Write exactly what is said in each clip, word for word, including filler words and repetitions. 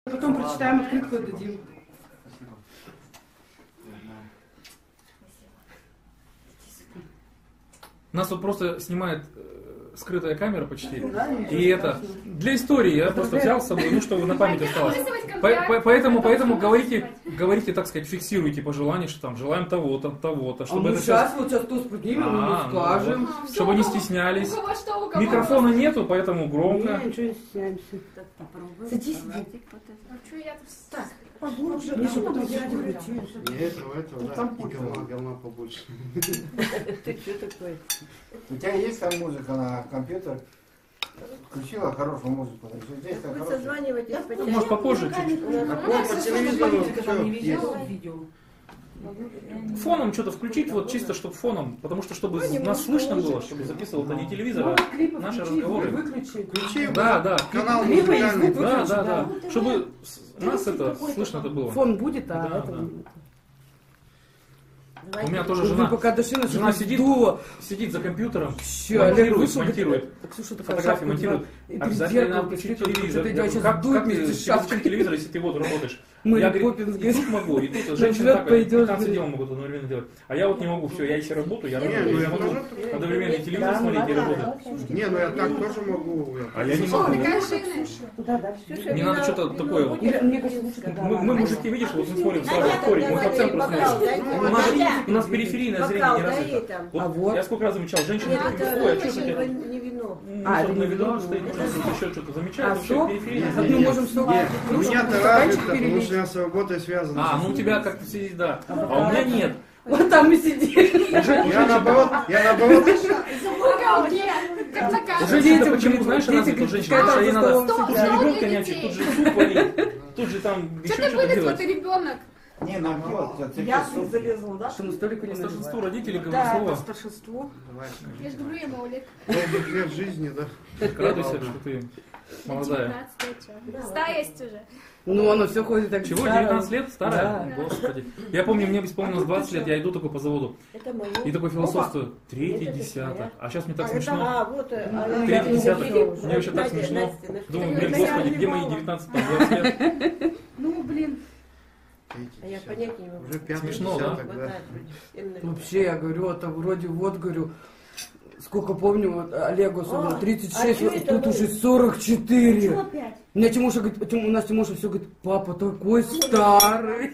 Потом прочитаем открытку и дадим. Спасибо. Нас вот просто снимает э, скрытая камера почти. Да, и это для истории я просто взял с собой, ну чтобы на память осталось. По, по, поэтому, поэтому говорите, говорите, так сказать, фиксируйте пожелания, что там желаем того-то, того-то, чтобы а мы это сейчас вот сейчас кто поднимем, а, мы скажем, ну, вот, чтобы не стеснялись. У кого что, у кого Микрофона нету, поэтому громко. не, ничего не стесняемся. Садись, сиди. А что я тут... Так, поглубже, Миша, потом сядем. Не этого, этого, да, и говна, говна побольше. Ты что такое? У тебя есть там музыка на компьютер? Включила хорошую музыку. Здесь Вы хорошая. созваниваетесь по Ну, может попозже чуть-чуть. А по телевизору все есть. Видео. Фоном что-то включить, вот чисто чтобы фоном, потому что чтобы нас слышно было, чтобы записывал это не телевизор, а наши разговоры. Выключи. Включи Да, да. канал Клипы и музыкальный. звук. Да, Выключи, да, да. да. Чтобы с- нас это слышно это было. Фон будет, а Да, это... да. У меня тоже Вы жена, пока дошли, на жена сидит, сдуло. сидит за компьютером, Все, Олег монтирует, вышел, монтирует, так слушай, такая фотографии шапка, монтирует. да, и перед Обязательно зеркалом надо включить посмотри, телевизор. что-то Я я говорю, сейчас как, дует как ты вместе с включить шапкой. телевизор, если ты вот работаешь? Мэри Я говорю, Поппинс, и тут могу, и тут женщина вперед так, пойдешь, пятнадцать говорит. дел могут одновременно делать. А я вот не могу, все, я если работаю, я Не, работаю, ну я я могу тоже. одновременно и телевизор Да, смотреть и да, работать. Не, ну я так тоже могу. А я не О, могу. такая шина. Да, да. Не надо что-то такое вот. Или, мне кажется, лучше, когда Мы, мы, мужики, видишь, вот мы смотрим сразу Понятно, вторик, мы по давай, центру бокал, смотрим. дай, Ну, дай, надо- дай. у нас периферийное зрение Бокал, не дай развито. там. Вот А вот. я сколько раз замечал, женщины Нет, такие, это ой, а что это это? не, не вино. Ну, А, что-то это на не виду вино. стоит, Это может, сок. еще что-то замечают, А вообще сок? периферийное Так мы зрение. можем сок. Нет, у кружку, меня-то стаканчик развито, потому перелить. что я с работой связан. А, ну у тебя как-то сидит, да. А у меня нет. Вот там мы сидели. Я наоборот, я наоборот. Бокал, нет, как заказ. У женщин Детям, почему, говорит, знаешь, дети, развито у говорит, женщин, какая потому что ей там надо за столом тут сидят? же ребенка Стол для нянчить, детей. тут же суп варить, тут же там еще Что ты что-то вылезла, делать. ты ребенок? Не, наоборот. Я залезла, да? Что мы столику не По старшинству называем. родителей говорю Да, слово. по старшинству. Давай, Я же говорю ему, Олег. долгих лет жизни, да. Так радуйся, что ты молодая. девятнадцать лет, что? Ста есть уже. Ну, оно все ходит так. Чего, старое. девятнадцать лет? Старая? Да. Господи. Я помню, мне исполнилось двадцать лет, я иду такой по заводу. Это мое. И такой философствую, третий Это десяток. твоя. А сейчас мне так А, это- смешно. а, вот, э, а, Ну, я- Третий я десяток. уже. Мне вообще так Настя, смешно. Настя, Настя. Думаю, Я блин, не господи, где мои понимала. девятнадцать, там, двадцать лет? Ну, блин. А я понять не могу. Уже пятый Смешно, да? десяток, да. Хватает вроде. Именно. Вообще, я говорю, это вроде вот, говорю, сколько помню, вот Олегу особенно, А, тридцать а шесть, чё вот это тут вы? уже сорок четыре. Чего опять? У меня Тимоша говорит, Тим- у нас Тимоша все говорит, папа такой старый.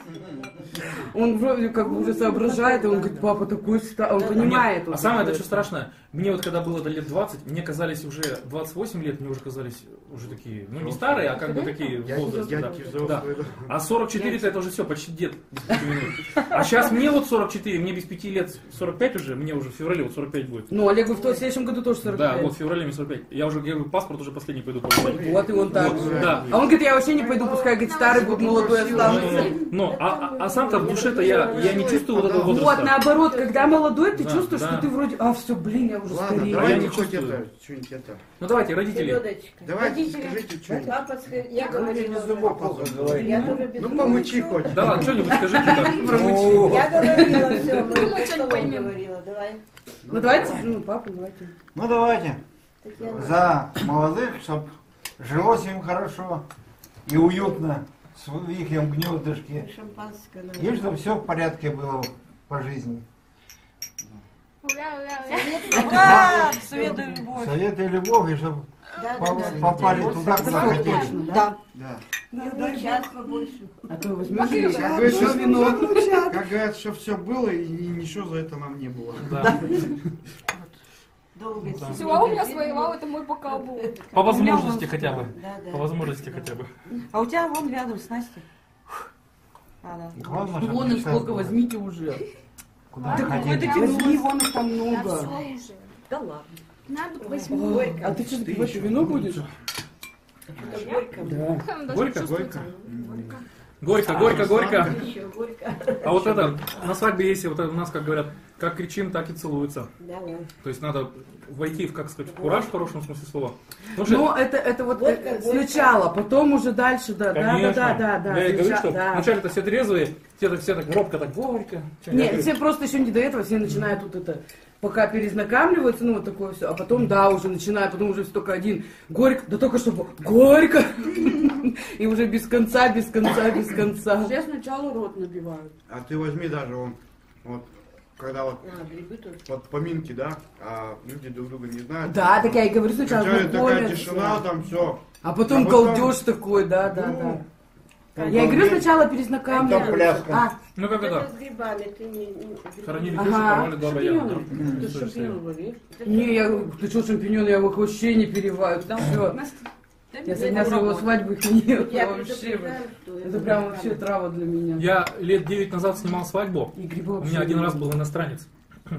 Он вроде как бы уже соображает, и он говорит, папа такой старый, он А понимает. нет, а уже, самое это что что страшное, мне вот когда было до лет двадцать, мне казались уже двадцать восемь лет, мне уже казались уже такие, ну не старые, а как бы такие в возрасте. Да. Дядьки Да. взрослые, да. А сорок четыре это уже все, почти дед. Без пяти минут. А сейчас мне вот сорок четыре, мне без пяти лет сорок пять уже, мне уже в феврале вот сорок пять будет. Ну, Олегу в том- в следующем году тоже сорок пять. Да, вот в феврале мне сорок пять. Я уже, я говорю, паспорт уже последний пойду получать. Вот и он так Вот, же. да. А он говорит, я вообще не пойду, пускай, говорит, старый будет, молодой останется. Ну, а, а, а сам-то в душе-то я, я не чувствую вот этого Вот, возраста. наоборот, когда молодой, ты Да, чувствуешь, да. что ты вроде, а, все, блин, я уже Ладно, старею. я давайте не хоть чувствую. это, что-нибудь это. Ну давайте, родители. Селедочка. Давайте Родители. скажите что-нибудь. Папа, ска- я говорила. без зубов плохо говорить. Я тоже без Ну зубов. помычи хоть. Да ладно, что-нибудь скажите так. Ну, Я говорила все, мы Мы с что-нибудь тобой поймем. говорила. Давай. Ну, давайте, ну, папа, давайте. ну давайте. Татьяна. За молодых, чтобы жилось им хорошо и уютно в их гнездышке. Шампанское надо. И чтобы все в порядке было по жизни. Ура, ура, ура. Света и любовь. Совет и любовь, и чтобы Да, да, да. попали туда, куда хотели. Да. Да. Ну, час побольше. А то возьмешь Покрыл. еще Как говорится, вино. Как говорят, что все было и и ничего за это нам не было. Да. Долго. Да. Все, а у меня своего, это мой бокал был. По возможности хотя бы. Да, да. По возможности хотя бы. А у тебя вон рядом с Настей. А, да. Главное, чтобы Вон их мечта сколько, сбылась. возьмите уже. Куда Да хотели. какой ты возьми, вон их там Да много. все уже. Да ладно. Надо возьму. Горько. А ты что, запивать вино будешь? Что-то горько. Да. Там даже Горько? чувствуется. Горько, горько, горько. Еще горько. А вот это, на свадьбе есть, вот это у нас, как говорят, как кричим, так и целуются. Давай. То есть надо войти в, как сказать, в кураж в хорошем смысле слова. Потому что- Но это, это вот Горько, э, горько. сначала, потом уже дальше, да, да, да, Конечно. да, да, да. Я и говорю, сначала- что да. вначале-то все трезвые, все так, все так робко, так горько. Чё, я Нет, говорю, все просто еще не до этого, все начинают тут это, пока перезнакомливаются, ну вот такое все, а потом, да, уже начинают, потом уже только один, горько, да только чтобы горько. И уже без конца, без конца, без конца. Все сначала рот набивают. А ты возьми даже он, вот, когда вот, А, грибы тоже. вот поминки, да, а люди друг друга не знают. Да, так я и говорю сначала, Вначале такая знакомятся. тишина, там все. А потом А потом- колдеж такой, да, да, Ну, да. там Я и говорю колдеж. сначала Там перезнакомляться. пляска. А, Ну как Это это? с грибами, ты не... не- Хоронили Ага. душу, поймали два баяна. Шампиньоны. да. Ты Всё, всё. шампиньоны ловишь? не, я говорю, ты что, шампиньоны, я их вообще не переваю. Все. Я со дня своего свадьбы их не ела Я вообще. предупреждаю, что Это прям вообще трава для меня. Я лет девять назад снимал свадьбу. И грибы У вообще меня один не раз люблю. был иностранец.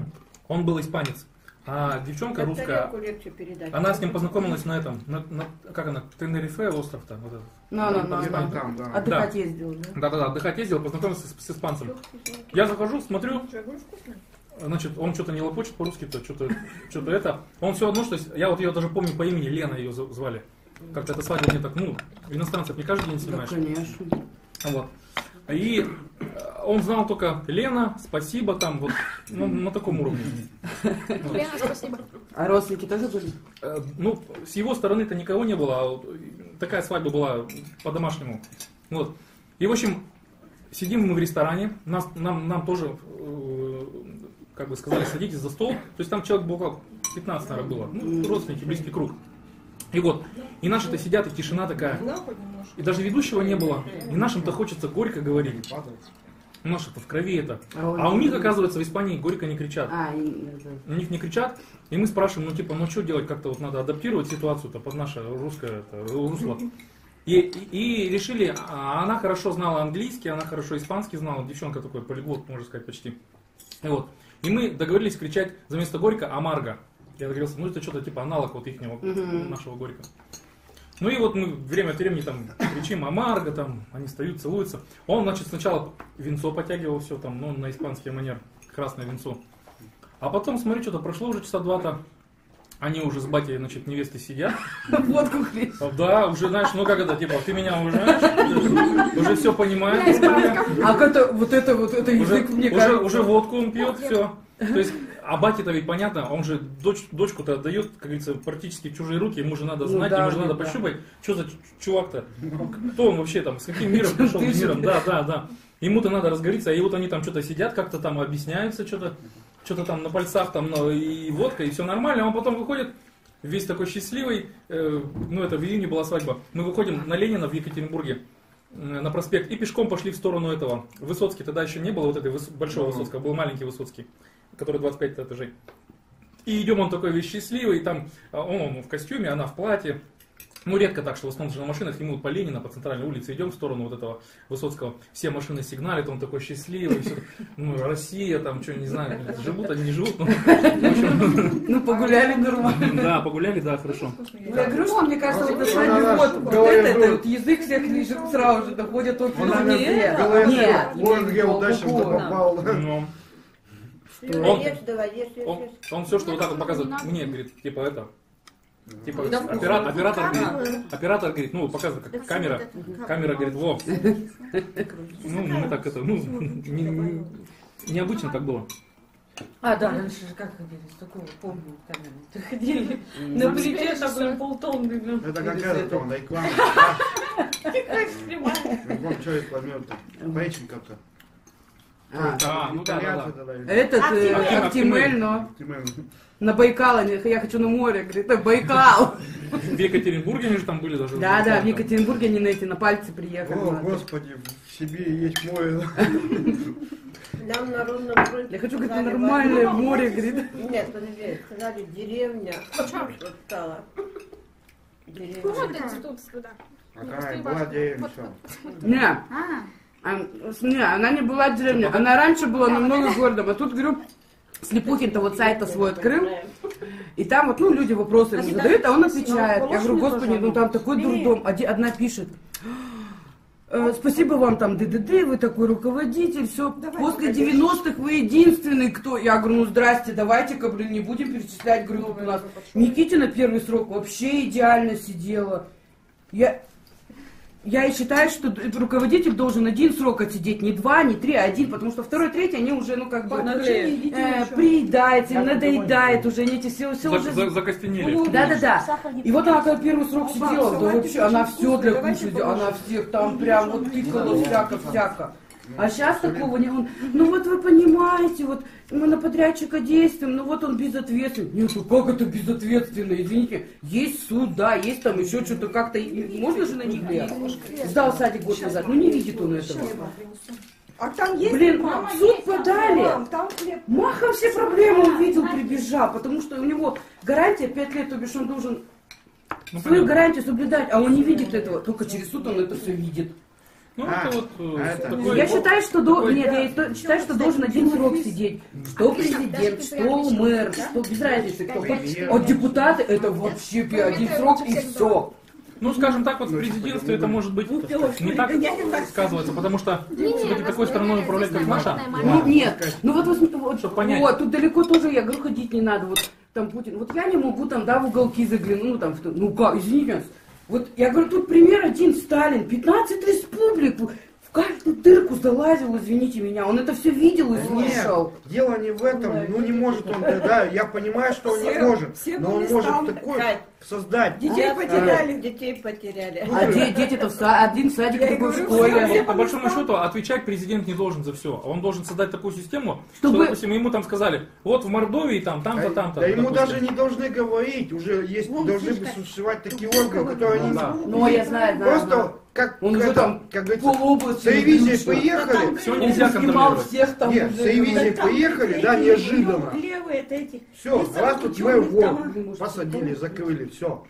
Он был испанец. А девчонка русская, Тарелку легче передать. она с ним познакомилась на этом, на, на- как она, Тенерифе остров-то, вот этот. На, на, на, Где на. там, там, да. Отдыхать ездил, да? Да-да-да, отдыхать ездил, познакомился с, с испанцем. Я захожу, смотрю, значит, он что-то не лопочет по-русски-то, что-то что-то это. Он все одно, что есть, я вот ее даже помню по имени, Лена ее за- звали. Как-то эта свадьба мне так, ну, иностранцев не каждый день Да, снимаешь. конечно. Вот. И э, он знал только Лена, спасибо, там, вот, ну, на таком уровне. Вот. Лена, спасибо. А родственники тоже были? Э, Ну, с его стороны-то никого не было, а вот такая свадьба была по-домашнему. Вот. И, в общем, сидим мы в ресторане, нас, нам, нам тоже, э, как бы сказали, садитесь за стол. То есть там человек был около пятнадцать, наверное, было. Ну, родственники, близкий круг. И вот, и наши-то сидят, и тишина такая. И даже ведущего не было. И нашим-то хочется горько говорить. Наши-то в крови это. А у них, оказывается, в Испании горько не кричат. А, и- У них не кричат, и мы спрашиваем, ну типа, ну что делать, как-то вот надо адаптировать ситуацию-то под наше русское это, русло. И, и, и решили, а она хорошо знала английский, она хорошо испанский знала, девчонка такой полиглот, можно сказать, почти. И вот. И мы договорились кричать за место горько амарго. Я договорился, ну это что-то типа аналог вот ихнего, Мгм. нашего горько. Ну и вот мы время от времени там кричим амарго, там они встают, целуются. Он, значит, сначала винцо потягивал все там, ну, на испанский манер, красное винцо. А потом, смотри, что-то прошло уже часа два-то. Они уже с батей, значит, невесты сидят. Водку хлеб. Да, уже, знаешь, ну как это, типа, ты меня уже, знаешь, уже все понимаешь. А как это, вот это, вот это Уже, язык, мне уже, кажется. уже водку он пьет, все. То есть, а бате-то ведь понятно, он же дочь, дочку-то отдает, как говорится, практически в чужие руки, ему же надо Ну знать, да, ему же надо да. пощупать, что за ч- чувак-то, кто он вообще там, с каким миром пришел, Ты же, миром, да, да, да. Ему-то надо разговориться, и вот они там что-то сидят, как-то там объясняются, что-то, что-то там на пальцах, там, ну, и водка, и все нормально, а он потом выходит, весь такой счастливый, э, ну это в июне была свадьба, мы выходим на Ленина в Екатеринбурге, э, на проспект, и пешком пошли в сторону этого, Высоцкий, тогда еще не было вот этой выс- большого Высоцкого, был маленький Высоцкий, который двадцать пять этажей. И идем, он такой весь счастливый, там а, он, он в костюме, она в платье. Ну, редко так, что в основном же на машинах ему по Ленина, по центральной улице идем в сторону вот этого Высоцкого. Все машины сигналят, он такой счастливый, все, ну, Россия, там, что, не знаю, живут они, не живут. Ну, в общем, Ну, погуляли нормально. да, погуляли, да, хорошо. Ну, я говорю, что мне кажется, вот на Ну, свадьбе да, вот, да, вот говорю, это, ну, это вот язык всех лишь сразу же доходит от Он, не наверное, это. говорит, Нет, вон где именно удачно алкоголь. попал. Ну, Ты Он- ешь, давай, ешь, ешь, он, ешь. он все, что вот так вот показывает, мне, говорит, типа это, типа, Да, оператор, оператор, камера. говорит, оператор, говорит, ну, показывает, как камера, камера, говорит, во. Ну, мы так это, ну, не- не- необычно так было. А, да, раньше же как ходили, с такого помню, камеры. Ты ходили на плече, там прям полтонны. блин. Это как этот, он, реклама. Вон, что рекламируют-то? Пейченко-то. А, А, ну да, да, да. Этот э, Актимель. Актимель, но на Байкал, они- я хочу на море, говорит, это Байкал. В Екатеринбурге они же там были даже. Да, да, в Там. Екатеринбурге они на эти, на пальцы приехали. О, на- господи, в Сибири есть море. Нам на Ровном фронте Я хочу, говорит, сказали, нормальное возьму. море, говорит. Нет, подожди, сказали, деревня. Вот стала. Деревня. Вот институт туда. Ага, и была деревня, все. Не, А, а, с- не, она не была деревня, она раньше была намного городом, а тут, говорю, Слепухин-то вот сайт-то свой открыл, и там вот, ну, люди вопросы ему задают, а он отвечает. Я говорю, господи, ну там такой дурдом. Оди- Одна пишет, «Э, спасибо вам там, ДДД, вы такой руководитель, все, после девяностых вы единственный, кто... Я говорю, ну здрасте, давайте-ка, блин, не будем перечислять, говорю, тут у нас Никитина первый срок вообще идеально сидела. Я... я и считаю, что руководитель должен один срок отсидеть, не два, не три, а один, потому что второй, третий, они уже, ну, как бы, э, приедается, им надоедает уже, они эти все, все За- уже... за- Закостенели. Да-да-да. И вот она, когда первый срок сидела, да вообще, она все для кушать, она всех там прям вот тыкала всяко-всяко. А сейчас такого не он. Ну вот вы понимаете, вот мы на подрядчика действуем, ну вот он безответственный. Нет, ну как это безответственно? Извините, есть суд, да, есть там еще что-то как-то. Можно же на них влиять? Сдал садик год назад, ну не видит он этого. А там есть Блин, мама, в суд есть, подали. мам, там хлеб. Махом все проблемы увидел, прибежал, потому что у него гарантия пять лет, то бишь он должен Ну, свою понятно. гарантию соблюдать, а он не видит этого, только через суд он это все видит. Ну, А, это вот э, а это- такой- Я считаю, что до... такой- Нет, я и то- считаю, что должен один срок сидеть. Что президент, что мэр, что без разницы кто. А депутаты это вообще один срок и все. Ну, скажем так, вот в президентстве это может быть не так сказывается, потому что все-таки такой страной управлять, как наша, Ну, нет, ну вот, вот, вот, Чтоб понять. вот, тут далеко тоже, я говорю, ходить не надо, вот там Путин, вот я не могу там, да, в уголки заглянуть, ну там, в то- ну как, извините нас, вот я говорю, тут пример один, Сталин, пятнадцать республик, в каждую дырку залазил, извините меня, он это все видел и слышал. Нет, дело не в этом, ну не может он, да, я понимаю, что он не Все- может, все но он были может там. такой Кать, создать. Детей Я- потеряли. Детей потеряли. А де- дети-то в са- один в садике, Я и другой в говорю, школе. все- по большому счету отвечать президент не должен за все. Он должен создать такую систему, Чтобы- что, допустим, ему там сказали, вот в Мордовии там, там-то, там-то. Да ему допустим. даже не должны говорить, уже есть, должны бы существовать такие органы, которые они... Да. Ну, я знаю, знаю, Просто, знаю. как, Он уже это, там как говорится, полобласти с телевизией включил. поехали, Все Он нельзя снимал контролировать. всех там нет, с уже. телевизией поехали, да, неожиданно. Левые это эти. Все, раз тут мэр вон, Блин, посадили, закрыли, все.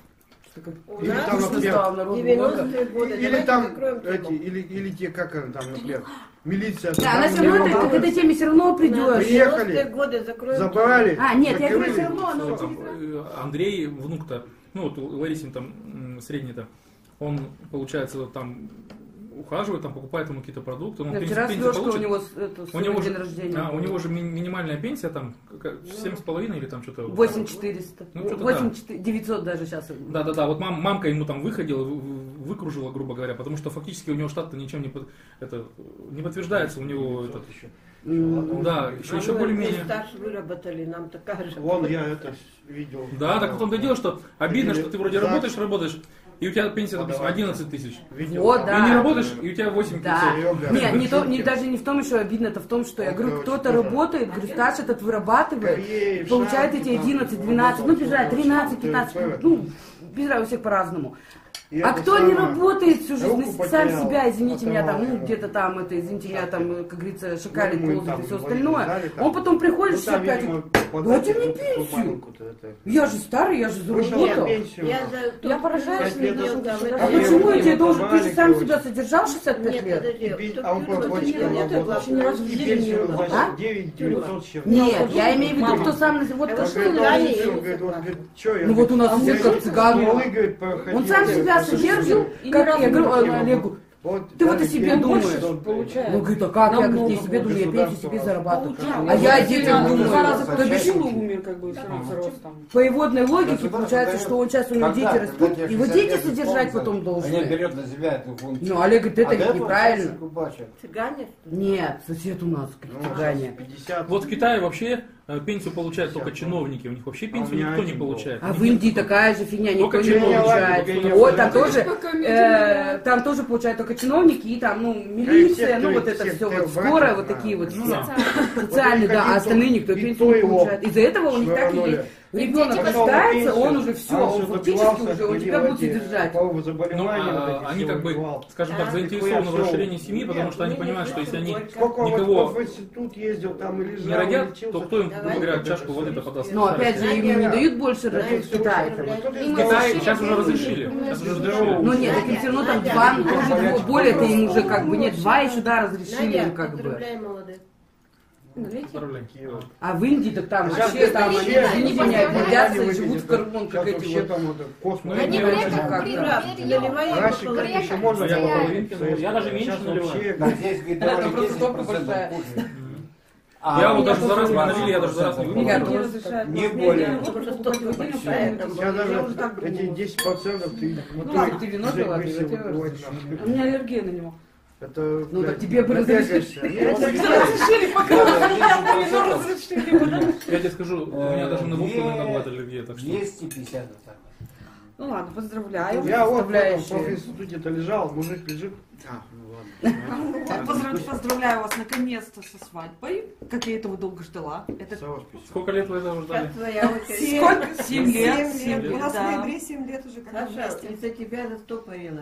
У Или нас там, например, девяностые годы. или Давайте там закроем эти, тему. или, или те, как они там, например, милиция. Да, она там все равно, не ты к этой теме все равно На придешь. Приехали, девяностые годы закроем забрали. А, нет, я говорю, закрыли. все равно, Что оно там, э, Андрей, внук-то, ну вот у Ларисин там м, средний-то, он, получается, там ухаживает, там покупает ему какие-то продукты. Он, в принципе, Вчера пенсию Свёшка у получит. него с- это, У свой него день же, рождения. а, у него же ми- минимальная пенсия там какая- семь с половиной или там что-то. восемь четыреста. Ну, что-то восемь девятьсот даже сейчас. Да, да, да. Вот мам, мамка ему там выходила, вы- вы- выкружила, грубо говоря, потому что фактически у него штат-то ничем не, под- это, не подтверждается у него этот. М, Да, еще, А еще мы более-менее. стаж выработали, нам такая же. Вон я это видел. Да, так в том-то и дело, что обидно, Или что ты вроде за- работаешь, работаешь, и у тебя пенсия, допустим, одиннадцать тысяч. Видел. Вот, И да. не работаешь, и у тебя восемь Да. тысяч. Нет, не то, не, даже не в том еще обидно, это в том, что я Он, говорю, короче, кто-то тоже- работает, говорю, стаж этот вырабатывает, Корея, получает шапки эти там, одиннадцать, там, двенадцать, ну, там, бежать, там, тринадцать, там, пятнадцать, там, ну, без разницы, у всех по-разному. И А это кто не самое, работает всю жизнь, руку сам потерял, себя, извините меня, там, ну, потом, где-то там, это, извините меня, там, как говорится, шакалит, Ну, ему ползает там и все инвалидность остальное, дали, там. он потом приходит, Ну, что там, опять, видимо, дайте подать мне эту пенсию. маленькую-то, это. Я же старый, я же заработал. Пенсию. Я, за, Я поражаюсь, кто я делал даже- там, А это- почему я тебе Я должен, ты же сам маленький себя содержал шестьдесят пять Нет, лет? подожди. И кто а он тюрьму платочком сидел, нет, работал. главное. Ни разу в И жизни пенсию не А? девять девятьсот с чем-то. Нет, я имею в виду, Мама. кто сам, на- вот А кто вот что это на- Ганя, Всё, я говорит, он говорит, чё, я Ну вот у нас говорю, всех как я цыган. смолы, говорит, проходил, Он сам говорит, себя по содержит, жизни. И как ни разу я говорю не э, Олегу, Вот, ты вот дали о себе деньги, думаешь. что Получает. ну говорит, а как, я говорю, Намного я себе думаю, я пенсию себе государство зарабатываю. Получает. А я о детях Он думаю. два раза То победил бишь, и умер, как бы, становится ростом. по иводной логике Государство получается, дает- что он сейчас у него Когда? дети Когда растут, тебе его шестьдесят дети лет содержать исполнится, потом Они должны. берет на себя эту функцию. Ну, Олег говорит, А это до этого неправильно. часик убачат. Цыгане, что ли? Нет, сосед у нас как Ну, цыгане. пятьдесят. Вот в Китае вообще э, пенсию получают только чиновники, у них вообще пенсию А у меня никто не один был. получает. А в Индии такая же фигня, никто Только не чиновники, получает. ладно, Вот, там ладно. тоже, э, там тоже получают только чиновники и там, ну, милиция, ну, вот это все, вот скорая, вот такие вот Ну все. да. Социальные, да, а остальные никто И пенсию то не его получает. Из-за этого у них так и швырнули. есть. Ребенок Дети рождается, пошел на он уже все, А он всё фактически добивался, уже, он тебя ходил будет эти, содержать. по Ну, заболевания вот а, эти они все как бы, убивал. скажем так, А, заинтересованы в нихуя расширении всё. семьи, потому что они понимают, что если они Сколько он никого в институт ездил, там и лежал, не родят, лечился. то кто им, грубо Давай. говоря, чашку воды то подаст? Но опять же, им не дают больше родить в Китае. В Китае сейчас уже разрешили. Сейчас уже разрешили. Ну нет, так им все равно там два, ну, тоже более-то им уже как бы нет, два еще, да, разрешили им Надя, как бы. поздравляем, молодых. Поздравляю. А в Индии так там Сейчас вообще там, они, вообще извините они меня, не гордятся и выглядят, живут в карман, как Сейчас эти вообще вот. там вот космос. Ну, Они они вряд ли очень как-то. Три раза. Наливай Раньше его как еще можно Я по было. половинке, ну, я даже меньше Сейчас наливаю. вообще, Так, здесь, говорит, Это давали просто десять топка процентов большая. кушать. А Я у вот меня даже за раз тоже налили, я даже за раз не выпил. Никак не разрешают. Не Нет, более. я лучше Просто покупать столько вино, большая, чем там Я это. Я уже даже так эти думала. десять процентов ты Ну ладно, ты вино пила, ты выпивать тебе нахуй. У меня аллергия на него. Это, Ну, блядь, так тебе бы напрягаешься. разрешили. Нет, Разрешили, пока я вино разрешили. Я тебе скажу, у меня даже на водку иногда бывает аллергия, так что... двести пятьдесят вот так. Ну ладно, поздравляю. Я вот в этом Составляющие. профинституте-то лежал, мужик лежит. А, ну ладно. Поздрав- Поздравляю вас наконец-то со свадьбой. Как я этого долго ждала. Это Сава, спасибо. Сколько лет вы этого ждали? Как твоя очередь. сколько? Семь лет. Семь лет. У нас в да. ноябре семь лет уже как мы Саша, вместе. из-за тебя за сто поела.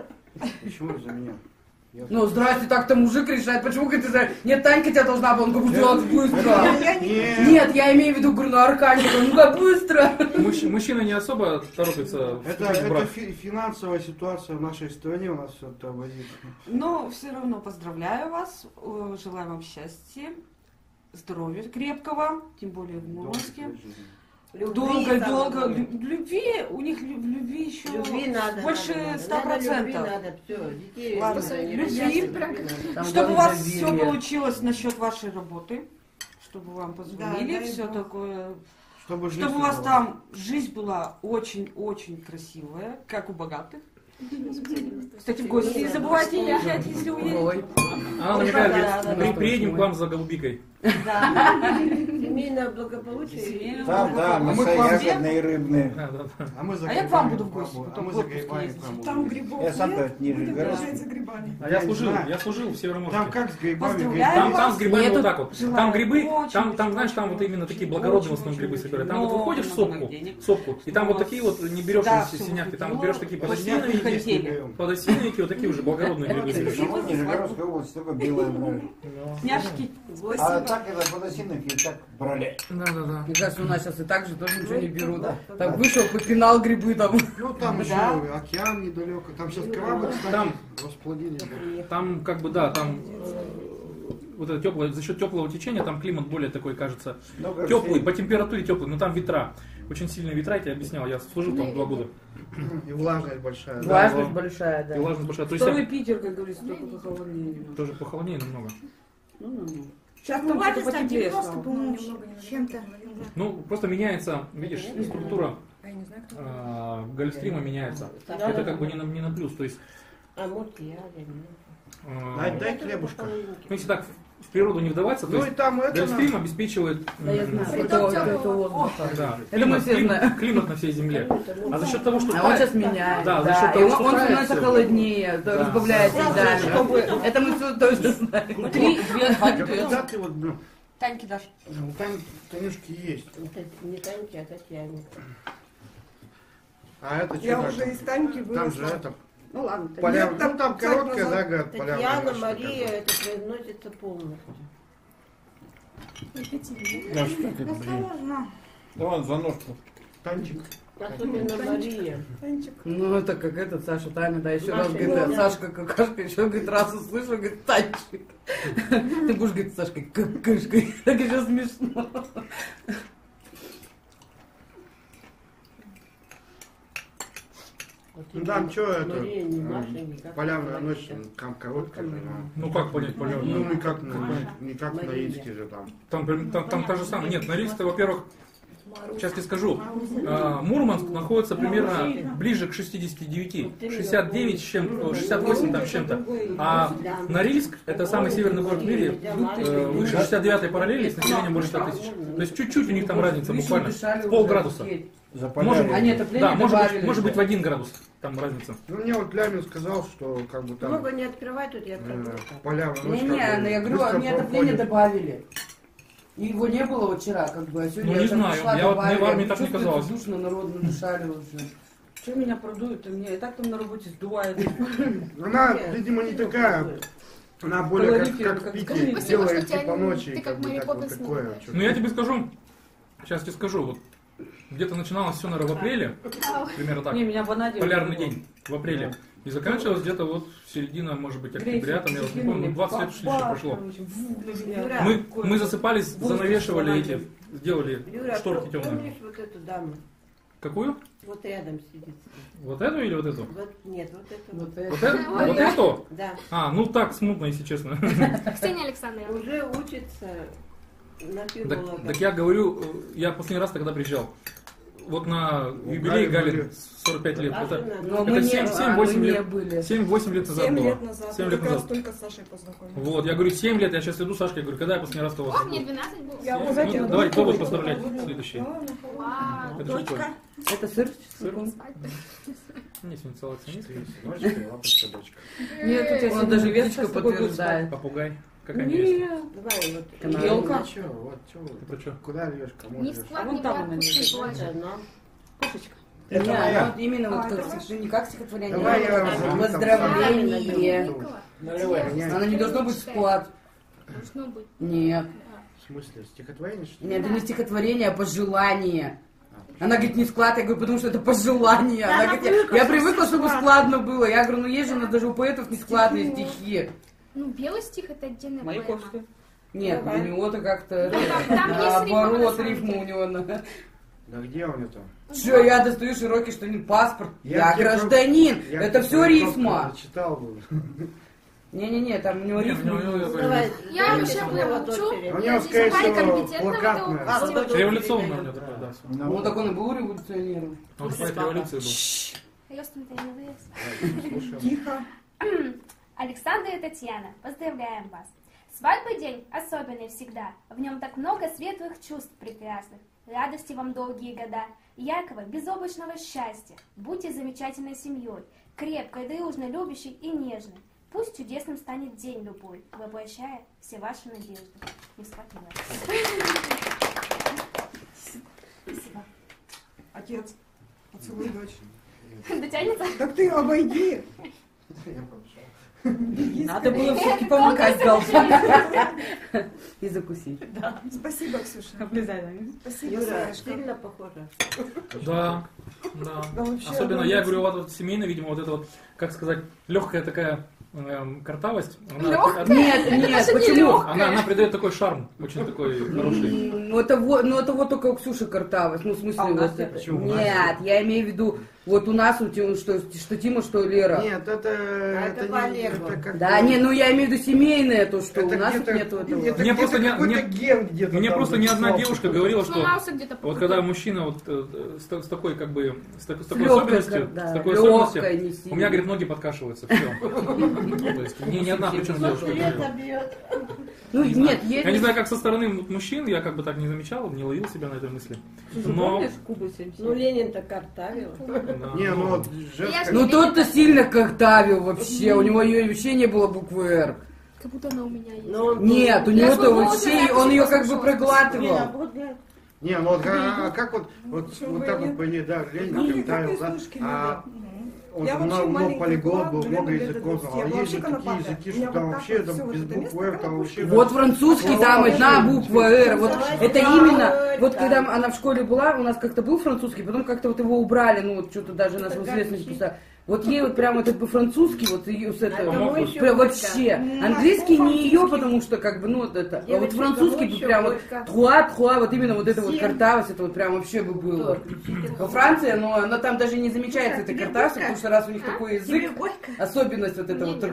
Почему из-за меня? Я- Ну, здрасте, так-то мужик решает. Почему, говорит, ты за- нет, Танька тебя должна была, он говорит, делать быстро. Я не- Нет. Нет, я имею в виду, говорю, на Арканчика, ну-ка быстро. Мужч- Мужчина не особо торопится Это, вступить в это брак. фи- финансовая ситуация в нашей стране у нас все тормозит. Но все равно поздравляю вас. э, Желаю вам счастья, здоровья крепкого, тем более в Мурманске. Любви, Долго, самое долго. главное. лю- Любви, у них лю- любви еще Любви надо. больше надо, надо. ста Надо любви, процентов. надо, все. Детей Ладно, надо не любви, рожать, прям любви надо. Там Чтобы у главное вас все доверие. получилось насчет вашей работы, чтобы вам позвонили, дай все бог. такое. Чтобы, жизнь Чтобы у вас была. там жизнь была очень-очень красивая, как у богатых. Кстати, в гости не забывайте ехать, если уедете. Ой. Она намекает, Да, да, говорит, да. «При- приедем к вам за голубикой. Да. Семейное благополучие. Семейное Там, да, А мы мясо к вам ягодные, рыбные. Да, да, да. А мы за А я к вам грибами буду в гости, к вам потом будем. А мы в за отпуск грибами ездить. к вам Там будем. грибов Я сам нет, говорит, ниже будем гора. приезжать за грибами. А я не служил, знаю. я служил в Североморске. Там как с грибами? Поздравляю Там, грибы? там с грибами Нету. вот так вот. Желаю Там грибы, очень, там, очень, там, знаешь, там очень, вот именно очень, такие благородные в очень, основном грибы очень, собирают. очень Там вот много, выходишь в много сопку, денег. в сопку, и там У вот вас- такие вот, не берешь Да, эти всё синяки, вот там это берешь вот. такие Вот подосиновики, я хотели. подосиновики, вот такие уже благородные грибы берешь. Ну, Нижегородская область только белая брали. Няшки. А так это подосиновки так брали. Да, да, да. Мне кажется, у нас сейчас и так же тоже ничего не берут. Так вышел, попинал грибы там. Ну там еще Да. океан недалеко. Там сейчас крабы, кстати, Там- расплодились. Там как бы, да, там э, вот это теплое, за счет теплого течения там климат более такой, кажется, Много теплый, всей- по температуре теплый, но там ветра. Очень сильные ветра, я тебе объяснял, я служил там два года. И влажность большая. да. Влажность вот. большая, И да. влажность большая. То есть Второй я Питер, как говорится, только похолоднее немного. тоже похолоднее намного. Ну, ну, ну. Сейчас Ну, там бывает, что-то там потеплее девяносто, стало. по-моему, чем-то. Ну, просто меняется, видишь, структура Я не знаю, кто. э, гольфстрима меняется. Да, Это да, как бы да. не на, не на плюс. То есть, А может я, я не э, Дай, дай хлебушка. знаю. ну, если так в природу не вдаваться, то Ну и есть там это... гольфстрим обеспечивает Да, я м, знаю. Приток Это, теплого это воздух. да, Это мы климат, все климат- знаем. климат на всей земле. А за счет того, что А он сейчас меняет, Да, да, за счет и того, он, что он тает становится всё. холоднее, то Да. разбавляется Сразу, чтобы едами. Это мы все точно знаем. три, две, два, Да куда ты вот, ну, Таньки дашь. ну, там Танюшки есть. Это не Таньки, а Татьяне. А это Я что уже такое? из Таньки Там же выросла. это, Ну ладно. ты- поляв... Нет, ну там царь короткая, назад. да, говорят, полярная. Татьяна, ночь Мария, такая. это произносится полностью. Да что ты, блин. Да вон за ножку. Танчик. Особенно Мария. Танчик. Ну, это как этот Саша Таня, да, еще раз Маша, говорит, да. а Сашка какашка, еще, говорит, раз услышал, говорит, Танчик. Ты будешь, говорит, Сашкой какашкой. Так еще смешно. Вот Ну там именно что это? Мария не м, Маша, никак. Полярная ночь, там короткая же. ну. Ну как понять Ну, полярную? не как на, не как на Мария. Ицке же там. Там, прям- там, там та же самая. Нет, Норильск, во-первых, сейчас тебе скажу, а, Мурманск находится примерно ближе к шестидесяти девяти, шестьдесят девять с чем-то, шестьдесят восемь там с чем-то. А Норильск, это самый северный город в мире, э, выше шестьдесят девятой параллели, с населением больше ста тысяч. То есть чуть-чуть у них там разница, буквально, в полградуса. За Может, полярной. Они отопление да, может добавили быть, может быть же. в один градус там разница. Ну мне вот Лямин сказал, что как бы там Много не открывай, тут я э, открою. полярная ночь. Не-не, как бы ну, я говорю, быстро они отопление проходит. добавили. И его не было вот вчера, как бы, а сегодня Ну, я не там знаю, пришла, я вот- мне добавили. в армии Я так не чувствую, казалось. душно, народ надышали уже. Что меня продуют? И меня и так там на работе сдувает. Она, видимо, не такая. Она более как, Калорифер, как в как Питере скажи. Спасибо, делает что тебя типа не- ночи. ты как бы Мэри так вот Поппинс не такое. знаешь. что-то. Ну я тебе скажу, сейчас тебе скажу, вот где-то начиналось все, наверное, в апреле, примерно так, Не, меня в Анаде. полярный день в апреле. И заканчивалось где-то вот середина, может быть, октября, там, я вот не помню, ну, двадцать лет шли, прошло. Юра, Мы, мы засыпались, занавешивали эти, сделали Юра, шторки темные. помнишь вот эту даму? Какую? Вот рядом сидит. Вот эту или вот эту? Вот, нет, вот эту. Вот Вот это. эту? Вот эту? Да. А, ну так, смутно, если честно. Ксения Александровна. Уже учится На Так, филолога. так я говорю, я последний раз тогда приезжал. Вот на юбилей Гали Гали были. сорок пять лет. А Это, жена? Но мы это не, семь- а, семь-восемь мы не лет. были. семь-восемь лет назад Семь было. лет назад. семь Мы лет как раз назад. только с Сашей познакомились. Вот, я говорю, семь лет, я сейчас иду, Сашка, я говорю, когда я последний раз у вас О, был? мне двенадцать было. Я Ну, вот эти вот давай, кто будет вот поздравлять вот следующий? вот. Вау. Это что такое? Это сыр? Сыр? Сыр? Не, сегодня целоваться не стоит. Дочка, лапочка, дочка. Нет, у тебя Он сегодня даже невестка птичка с тобой будет подтверждает. Попугай. Какая невеста? Нет. Давай, вот. Канал. Елка. Ну, чё, вот, чё вы? Ты про что? Куда льешь, кому Не в льешь? склад, А вон не там в она отпуск, лежит. не плачь. Одна. Кошечка. Это Не, моя. вот именно А, вот как это стих- не как стихотворение, Давай а я как разорву там поздравление. Никола. Наливай. Нет, Оно не должно быть вклад. Должно быть. Нет. в смысле, стихотворение, что ли? Нет, это не стихотворение, а пожелание. Она говорит, не склад, я говорю, потому что это пожелание. Она говорит, я, я привыкла, чтобы складно было. Я говорю, ну есть же у нас даже у поэтов не складные стихи. Ну, белый стих это отдельная Мои поэма. кошки. Нет, у него-то как-то Ну, там- там есть рифма, на наоборот, самом рифма деле. у него. на- Да где он это? Че, я достаю широкий, что не паспорт. Я, тебе гражданин. Я Это тебе все просто рифма. Зачитал бы. Не-не-не, там у него Нет, рифма. у него- есть. Давай. Я Давай, вообще давай, прям вот учу. дочери. У Я него, здесь скорее парень всего, компетентного плакатная. этого А, вот стиля. это- Революционный у него такой, да. Ну, он такой, он был революционером. Он поэт революции был. Рёстом-то я не вырос. Слушаем. Тихо. Александра и Татьяна, поздравляем вас! Свадьбы день особенный всегда. В нем так много светлых чувств прекрасных. Радости вам долгие года. Якова безоблачного счастья. Будьте замечательной семьей. Крепкой, дружной, любящей и нежной. Пусть чудесным станет день любой, воплощая все ваши надежды. Не схватила. Спасибо. Отец, поцелуй дочь. Дотянется? Так ты обойди. Надо было все-таки Помогать должен. И закусить. Спасибо, Ксюша. Облизай, да? Спасибо, Юра, Сашка. сильно похожа. Да, да. Да вообще Особенно, я обалдеть. говорю, вот, вот семейно, видимо, вот это вот, как сказать, легкая такая эм, картавость. Она, Лёгкая? от- Нет, нет, же не почему? лёгкая. она, она придает такой шарм, очень такой хороший. Ну это вот, ну это вот только у Ксюши картавость, ну в смысле А у нас вот нет? это- Почему у нас Нет, я имею в виду, вот у нас у Тима, что, что Тима, что Лера. Нет, это... это не- по Олегу. это как Да, бы- не, ну я имею в виду семейное, то что это у нас где-то- нету этого. это Мне где-то просто не- какой-то мне- ген где-то Мне там просто ни одна записался. девушка говорила, что Сломался где-то. вот когда мужчина вот э, с, та- с такой как бы с, так- с такой лёгкой, особенностью, как- да, с такой лёгкой, особенностью, не у сильно. меня, говорит, ноги подкашиваются, все. То есть мне ни одна причина девушка Лето говорила. бьет. Ну Не нет, знаю. есть. Я не знаю, как со стороны м- мужчин, я как бы так не замечал, не ловил себя на этой мысли. Но... Помнишь Кубу семьдесят семь? Ну, Ленин-то картавил. да, Не, ну вот Я женская... же- Ну тот-то сильно картавил вообще, у него ее вообще не было буквы Р. Как будто она у меня есть. Но он Нет, у был- него-то свободна, вообще, я он тоже ее как бы послушала. Не, проглатывал. вот я- Не, ну вот а, а как вот, вот, Почему вот бы так и вот по ней, да, Ленин Никакой картавил, да, слушки не а было. он Я там вообще много, много маленькая полиглот была, был, блин, много лет языков, двадцать. знал. Я а есть вообще же такие конопатая. языки, У меня что там вот так вообще вот там всё без вот это буквы место, Р, там как вообще... Вот французский, там одна буква Р. Вот это именно, вот Да. когда она в школе была, у нас как-то был французский, потом как-то вот его убрали, ну вот что-то даже нас в известность писали. Вот ей вот прям этот по-французски, вот ее с А этого, кому вот еще прям Борька? вообще. Ну, Английский а не ее, французский? потому что как бы, ну вот это. А вот Девочки, французский кому бы еще прям вот Борька? тхуа, тхуа, вот именно вот это вот Всем. картавость, это вот прям вообще бы было. Во Франции, но она там даже не замечается этой Тебе картавости, Борька? потому что раз у них такой язык, Тебе Борька? особенность вот это вот.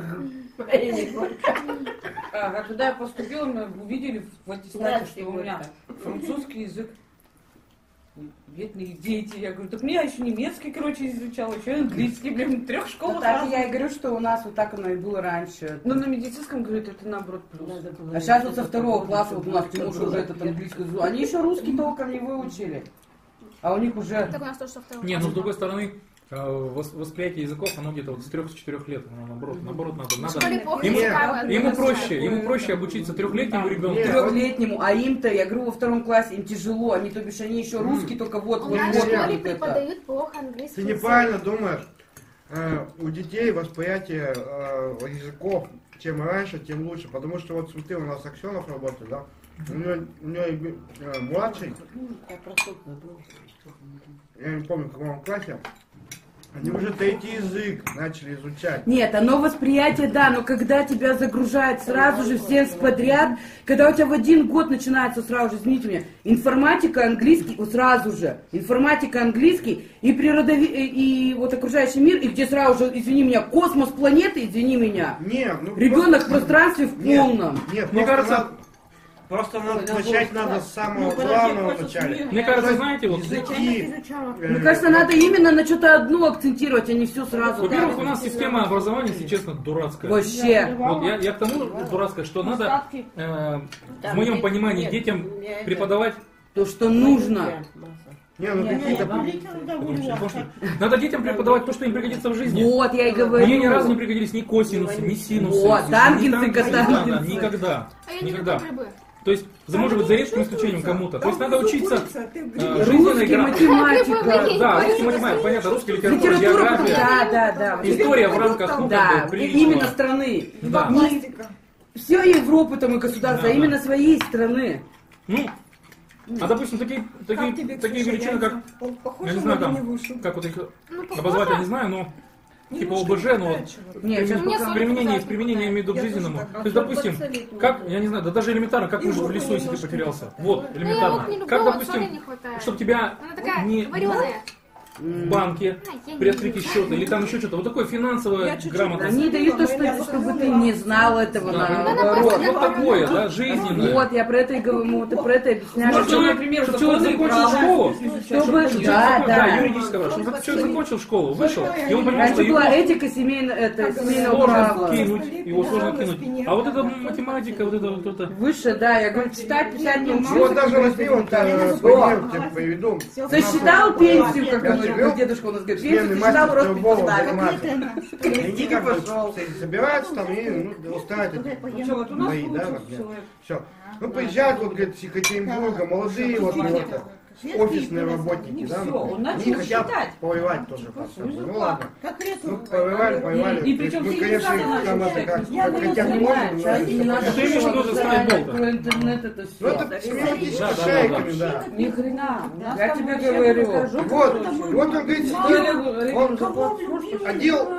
А, когда я поступила, мы увидели в аттестате, Здравствуйте, что у меня Борька. французский язык. Бедные дети. Я говорю, так мне еще немецкий, короче, изучала, еще английский, блин, в трех Ну, школах так разных. я и говорю, что у нас вот так оно и было раньше. Но на медицинском, говорит, это наоборот плюс. Надо было- А сейчас вот со второго класса вот у нас Тимуша уже этот английский язык. Они еще русский толком не выучили. А у них уже... Так у нас тоже со второго. Не, ну с другой стороны, э, вос- восприятие языков, оно где-то вот с трех-четырех лет, ну, наоборот, наоборот надо. В надо школе плохо Ему- языка, ему да, проще, ему проще обучиться трехлетнему ребенку. Нет. Трехлетнему, а им-то, я говорю, во втором классе им тяжело, они, то бишь, они еще русский, только вот, У вот, нас в вот, школе вот это. преподают плохо английский Ты язык. неправильно думаешь. Э, У детей восприятие э, языков, чем раньше, тем лучше. Потому что вот смотри, у нас Аксенов работает, да? У него, у него э, младший, Я просто забыла. я не помню, в каком классе, они уже третий язык начали изучать. Нет, оно восприятие, да, но когда тебя загружают сразу же всем подряд, когда у тебя в один год начинается сразу же, извините меня, информатика, английский, вот сразу же, информатика, английский, и природови... и вот окружающий мир, и где сразу же, извини меня, космос, планеты, извини меня, Нет, ну ребенок в просто- пространстве в Нет, полном. Нет, Мне просто кажется, надо- Просто надо Ой, начать набор, надо да. с самого Ну, подожди, главного просто начала. смирно. Мне кажется, знаете, вот, Языки. э, Мне кажется, надо именно на что-то одно акцентировать, а не все сразу. во-первых, у нас система образования, если честно, дурацкая. Вообще. Вот я, я к тому дурацкая, что надо, э, в моем понимании, детям преподавать. То, что нужно. Не, ну какие-то... Потому что надо детям преподавать то, что им пригодится в жизни. Вот, я и говорю. Мне ни разу не пригодились ни косинусы, ни синусы. Вот, ни танкинсы, танкинсы, да, катанкинсы. да, никогда. А я не Никогда. люблю грибы. То есть, за, может быть, за редким исключением кому-то. То есть надо учиться э, жизненной Русский, грамоте. математика. Да, русский математика, понятно, русская литература, Литература, потом, география, да, да, да. история в рамках, ну, Да, как бы, приличного. именно страны. Да. Не все Европы там и государства, Да, а именно да. своей страны. Ну, а допустим, такие, такие, такие величины, как, я не знаю, там, как вот их Ну, обозвать, я не знаю, но типа ОБЖ, но вот Нет, сейчас Мне пока... в применении, в применении имею в виду к жизненному. То есть, допустим, как, я не знаю, да даже элементарно, как выжить в лесу, если ты потерялся. Вот, Ну, я вот не элементарно. люблю, Как, вот соли допустим, не хватает. чтобы тебя Она такая не вареная. в банке А, я не при открытии люблю. счета или там еще что-то. Вот такое финансовое Я чуть-чуть грамотность. Они дают то, что, чтобы ты не знал этого, Да, наоборот. вот такое, да, жизненное. Вот, я про это и говорю, мы вот и про это и объясняю. Чтобы человек, например, чтобы человек законы закончил права. школу, Чтобы, чтобы да, человек, да, да. юридическое право, чтобы человек закончил школу, вышел, и он понимал, Раньше что его была этика семейно, это, семейного сложно права. кинуть, его сложно кинуть. А вот эта математика, вот это вот это. Выше, да, я говорю, читать, писать не Ну вот даже возьми, вот э, пример тебе приведу. Сосчитал пенсию, как Я говорит живу. дедушка у нас говорит, Сменный пенсию сосчитал, мастер рост любого поставил. математика. И они как бы собираются там и ну, устраивают эти Ну что, вот у нас бои, да, получился например. человек. Все. Ну приезжают, вот, говорит, с Екатеринбурга, молодые, вот, ну, это, офисные работники, да, всё, он ну, они начал хотят считать. повоевать тоже. по сути. Ну ладно. Конкретно. Ну, повоевали, повоевали. И- и причем Мы, все конечно, результаты их там наши это как, Я как говорю, хотят не Понимаешь, можем, сейчас не но надо Что имеешь в виду за страйкбол-то? про интернет, это Ну все. это семантическими Да, да, да, шайками, да. Ни хрена, Нас я там тебе вообще говорю. покажу. Вот, вот он говорит, сидел, он одел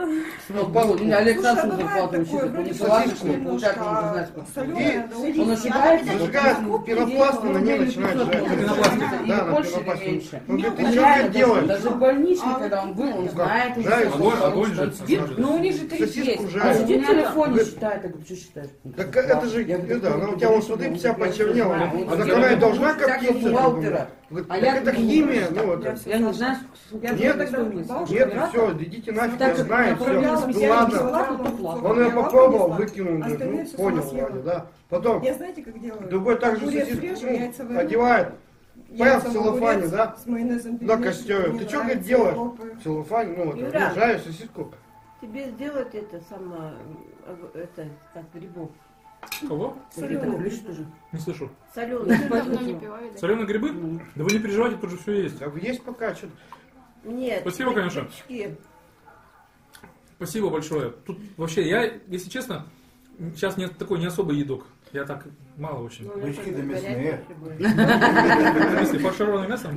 У меня Александр Слушай, а зарплату бывает учится, такое, не вроде платишь, немножко, получать не знаю сколько. соленое, да, И Он ошибается, зажигает пенопласт, и на ней начинает жать. И Да, на больше или пенопласте. меньше. Он говорит, ты Он что реально ты делаешь? Даже в больничке, когда он был, он знает уже жаришь? всё, Огонь, что он огонь же, сидит. на самом деле. Ну у них же три Сосиску есть. А жаришь. сидит в телефоне Говорит, считает, я говорю, что считаешь? Так это же, Я говорю, это, она у «Ну, тебя вот ты смотри, что, вся ну, я почернела. знаю, А он так делает она и должна всякого коптиться. бухгалтера. Говорит, А так я это думаю, химия, ну это. Я не знаю, сколько я Нет, тогда мысль. Нет, все, идите нафиг, Так, я знаю, все. проверяла Ну специально, ладно. бесплатно, то платно. Он ее попробовал, выкинул, говорит, Остальное ну всё понял сама съела. вроде, да. Потом Я знаете, как делаю? другой также Огурец сосиску режу, ну, яйца варю. одевает, поел Яйца в в целлофане, огурец да, с майонезом на перемешиваю, костер. мне Ты что, говорит, нравится, делаешь? лопаю. В целлофане, ну вот, Юра. жаришь сосиску. Тебе сделать это само, э, это, как грибов. Кого? Соленое. Не слышу. Соленые. Давно не пила, видать. Соленые грибы? Да вы не переживайте, тут же все есть. Да есть пока что-то. Нет. Спасибо, конечно. бычки. Спасибо большое. Тут вообще, я, если честно, сейчас не такой не особый едок. Я так мало очень. Ну, Бычки это да мясные. горячие В смысле, фаршированным мясом?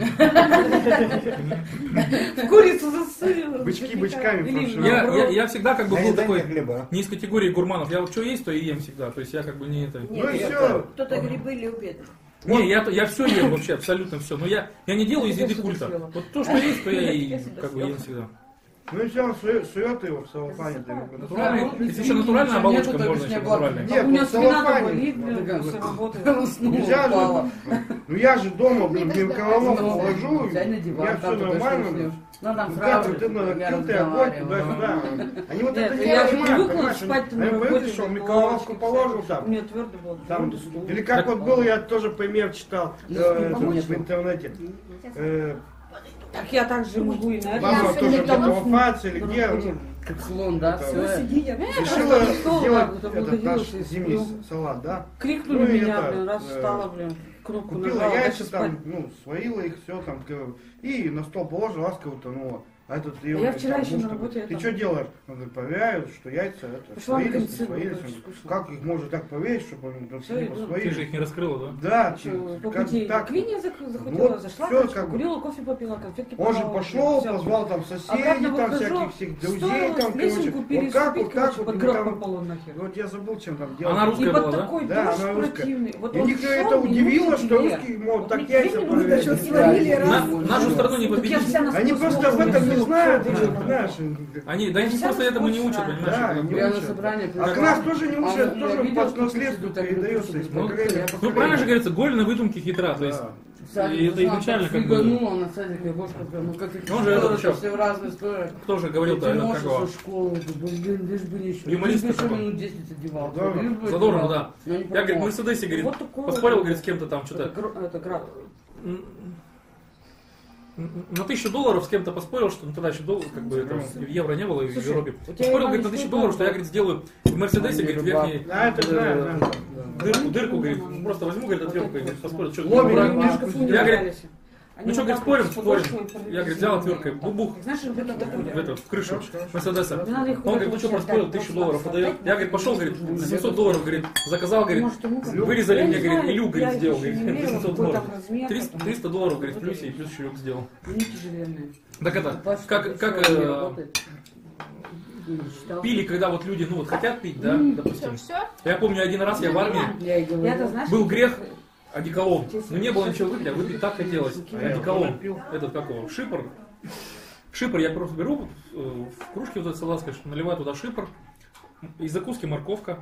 В курицу засыпала. Бычки бычками Или фаршировать. Я, я, я всегда как бы Дай- был дай мне такой хлеба. не из категории гурманов. Я вот что есть, то и ем всегда. То есть я как бы не это. Ну Нет, и это- все. Кто-то грибы любит. Не, я, я все ем вообще, абсолютно все. Но я, я не делаю из еды культа. Вот то, что есть, то я и как бы ем всегда. Ну и все, он сует его в целлофане. ты говоришь. Натуральный, если еще натуральная оболочка, можно еще натуральная. Нет, У меня ну, спина целлофане. болит, блин, Да, после да. работы. Нельзя Упала. же, ну я же дома, блин, в микроволновку Ну, вложу, сядь на диван, я там все туда нормально. шлю. блин. Ну там Ну сразу как ты на я открытый огонь разговариваю. туда-сюда. Они вот Нет, это я же не привыкла понимают, спать на они работе, привыкли, что в на микроволновку лавочке, положил У там. меня твердо было. Там, или как вот был, я тоже пример читал э, этот, в интернете. Э, Так я так же могу и на это. Мама Я тоже сегодня в эвакуации или где, ну, Как слон, да, Это Ну, все. сиди, я решила просто стол, сделать да, этот выходила наш из- зимний ну, салат, да. Крикнули Ну и меня, это, блин, раз э, встала, блин, кнопку Купила нажала, яйца дальше спать. там, ну, сварила их, все там, к- и на стол положила, ласково утонула. А этот ее я говорит, вчера там, еще муж на такой, работе ты это- что делаешь? Он говорит, проверяю, что яйца это, Пошла на сварились, не консервы, сварились. короче, Он говорит, скучно. как их можно так проверить, чтобы они там Всё, не иду. Ты же посварились? их не раскрыла, да? Да, Что, чи- по как пути так. к Вине зах- захотела, Вот зашла, всё короче, как бы. покурила, кофе попила, конфетки Он же порвала, пошел, всё. позвал там соседей, Обратно там выхожу, всяких всех друзей, стоило там, короче, лесенку вот переступить, как, вот короче, так вот, под мы гроб там- попала нахер. вот я забыл, чем там делать. Она И русская под была, да? такой Да, дождь она русская. противный. Вот И он них шел, это удивило, минут что две. русские могут Вот так мне яйца времени проверять. что сварили раз. На- нашу страну не Так я победить. вся на Они сквозь просто в мозг этом не не ну, знают, знаешь. они, да они просто этому не учат, Да, понимаешь? не Я на учат. собрание А к нас тоже не А учат, он- тоже я видел, по что наследству люди так передается из Ну, поколения в Ну, поколение. правильно же говорится, голь на выдумке хитра, то есть, Да. и это изначально как бы, Ну, на садике, бошка прям, ну как их Он же это еще- все в разные стороны. кто же говорил-то, это как его, со школы, блин, лишь бы ничего. Юморист Лишь бы такой. еще минут десять одевал. Задорно. Лишь бы Задорно, одевал. да. Но не Я, говорит, в помог. Мерседесе, говорит, Вот такое поспорил, вот. говорит, с кем-то там Это, что-то, гр- это град. м, на тысячу долларов с кем-то поспорил, что ну, тогда еще доллар, как бы это, евро не было и в Слушай, Европе. у тебя, Поспорил, Иван, говорит, на тысячу сколько долларов, что я, было? говорит, сделаю в Мерседесе, говорит, верхний, Да, это знаю, э, да. дырку, дырку, говорит, просто возьму, говорит, отверткой, говорит, поспорил, что, Ломик, дурак? ломик. Я, говорит, ну что, говорит, спорим, спорим. Я, говорит, взял отверткой, бубух, Знаешь, вот это в, эту, в крышу Мерседеса. Не надо их Он говорит, ну что, проспорил, тысячу долларов отдает. Я, говорит, пошел, говорит, за семьсот долларов, говорит, заказал, говорит, вырезали мне, говорит, и люк, говорит, сделал, говорит, за семьсот долларов. триста, триста долларов, говорит, в плюсе, и плюс еще люк сделал. Они тяжеленные. Так это, Пачка как, как всё, не э, работает. пили, когда вот люди, ну вот хотят пить, да, допустим. Все? Я помню, один раз я в армии, Я и говорю. Я-то, знаешь, был грех, одеколон. Но не было ничего выпить, а выпить так хотелось. Одеколон. Этот как его? Шипр. Шипр я просто беру э, в кружке вот этой салатской, наливаю туда шипр. Из закуски морковка.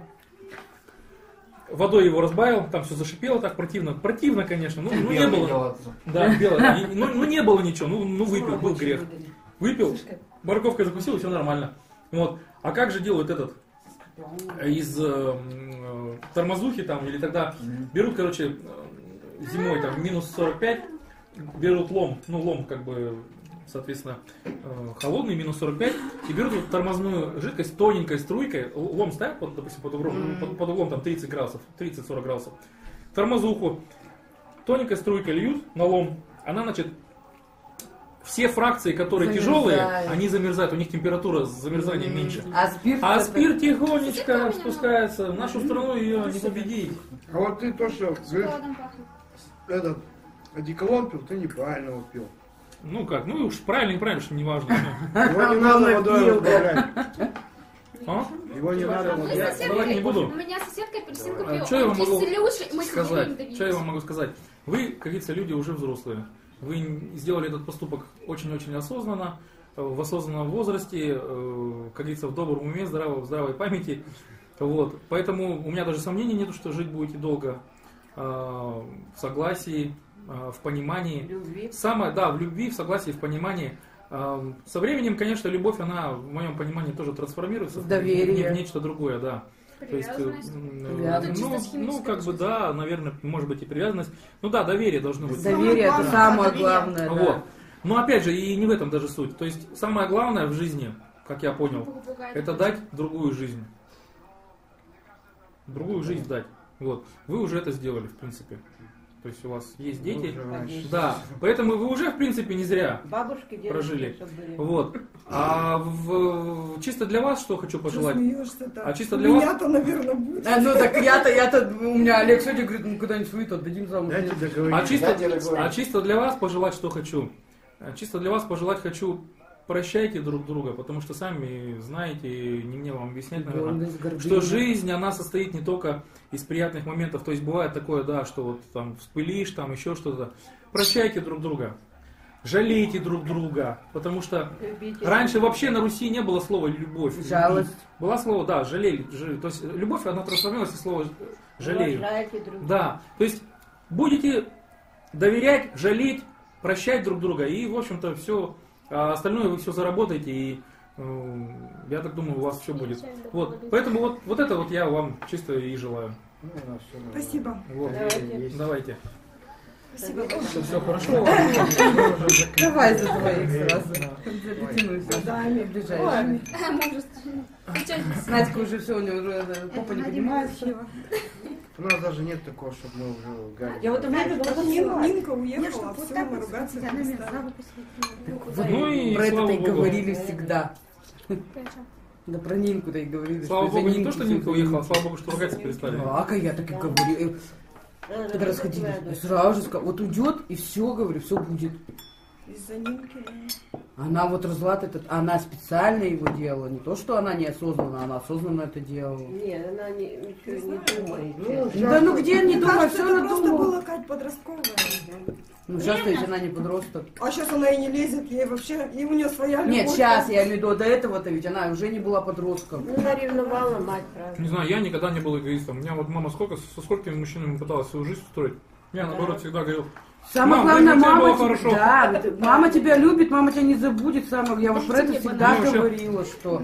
Водой его разбавил, там все зашипело так противно. Противно, конечно. Ну, ну не было. Да, белое. И- Ну, ну не было ничего. Ну, ну выпил, был грех. Выпил, морковкой закусил, и все нормально. Вот. А как же делают этот? Из э, э, тормозухи там, или тогда берут, короче, э, зимой там минус сорок пять, берут лом, ну лом как бы, соответственно, э, холодный, минус сорок пять, и берут вот тормозную жидкость тоненькой струйкой, л- лом ставят, под, допустим, под углом, под, под углом там тридцать градусов, тридцать-сорок градусов, тормозуху тоненькой струйкой льют на лом, она, значит, все фракции, которые Замерзают. тяжелые, они замерзают, у них температура замерзания меньше. А спирт? А это- спирт тихонечко спускается. В нашу страну ее не победить. А вот ты то, что говоришь, Шоколадом пахнет. этот одеколон пил, ты неправильно его пил. Ну как, ну уж правильно, неправильно, что не важно. Его не надо водой разбавлять. А? Его не надо Мы водой. Я соседка- давайте не буду. У меня соседка апельсинку А пила. что я вам могу Киселюши, мы сказать? сидели, Что я вам могу сказать? Вы, как говорится, люди уже взрослые. Вы сделали этот поступок очень-очень осознанно, э, в осознанном возрасте, э, как говорится, в добром уме, здраво, в здравой памяти. Вот. Поэтому у меня даже сомнений нет, что жить будете долго э, в согласии, э, в понимании. Любви. Самое, да, в любви, в согласии, в понимании. Э, Со временем, конечно, любовь, она, в моем понимании, тоже трансформируется В доверие. в нечто другое, да. То есть, э, Привязанность. м, Привязанность. ну, Это чисто с ну, химической как бы, точки да, наверное, может быть и привязанность. Ну да, доверие должно быть. Доверие это главное, самое доверие. главное. Вот. Да. Но опять же, и не в этом даже суть. То есть, самое главное в жизни, как я понял, это дать другую жизнь. Другую жизнь дать. Вот. Вы уже это сделали, в принципе. То есть, у вас есть дети. Да. Поэтому вы уже, в принципе, не зря Бабушки, дедушки, прожили. чтоб были. Вот. А в- чисто для вас что хочу Ты пожелать? смеешься-то. А чисто У для вас? меня-то, наверное, будет. А, ну так я-то, я-то, у меня Олег сегодня говорит, ну куда-нибудь выйдет, отдадим замуж. Я тебе говорю. А чисто, Я тебе говорю. а чисто для вас пожелать, что хочу. А Чисто для вас пожелать хочу, прощайте друг друга, потому что сами знаете, не мне вам объяснять, наверное, что жизнь, она состоит не только из приятных моментов, то есть бывает такое, да, что вот там вспылишь, там еще что-то. Прощайте друг друга, жалейте друг друга, потому что Любите. раньше вообще на Руси не было слова любовь. Жалость. Была слово, да, жалели, жалели. То есть любовь, она трансформировалась в слово жалею. Уважайте друг друга. Да, то есть будете доверять, жалеть, прощать друг друга, и, в общем-то, все, а остальное вы все заработаете, и э, я так думаю, у вас все будет. Вот, поэтому вот, вот это вот я вам чисто и желаю. Ну, у нас всё нормально. Спасибо. Вот. Давайте. Давайте. Спасибо. Что все хорошо. Давай за двоих сразу. Дотянусь. Да, Ами, ближайший. Мужественно. Надька уже все, у нее уже э, попа не поднимается. Спасибо. У нас даже нет такого, чтобы мы уже ругались. Я вот у меня Вот Нин- Нинка уехала, все, мы ругаться Я перестали. Ну и Про слава это и богу. говорили всегда. Да про Нинку-то и говорили. Слава что из-за богу, не то, Нинки что всё Нинка это- уехала, слава богу, что ругаться перестали. А, как я так и говорю. Когда расходились, я сразу же сказала, вот уйдет, и все, говорю, все будет. Из-за Нинки, да. Она вот развод этот, она специально его делала, не то, что она неосознанно, она осознанно это делала. Нет, она не, ничего не думает. Ну, честно. Да ну где не Мне думаю, кажется, все это просто надумала. была Кать подростковая. Ну сейчас ведь она не подросток. А сейчас она и не лезет, ей вообще, и у нее своя любовь. Нет, сейчас я имею в виду, до этого-то ведь она уже не была подростком. Ну, она ревновала мать, правда. Не знаю, я никогда не был эгоистом. У меня вот мама сколько, со сколькими мужчинами пыталась свою жизнь устроить. Я наоборот всегда говорил, Самое мам, главное, для тебя мама, было тебя- хорошо. да, вот мама тебя любит, мама тебя не забудет. Самое, я вот про это всегда Ну, вообще- говорила, что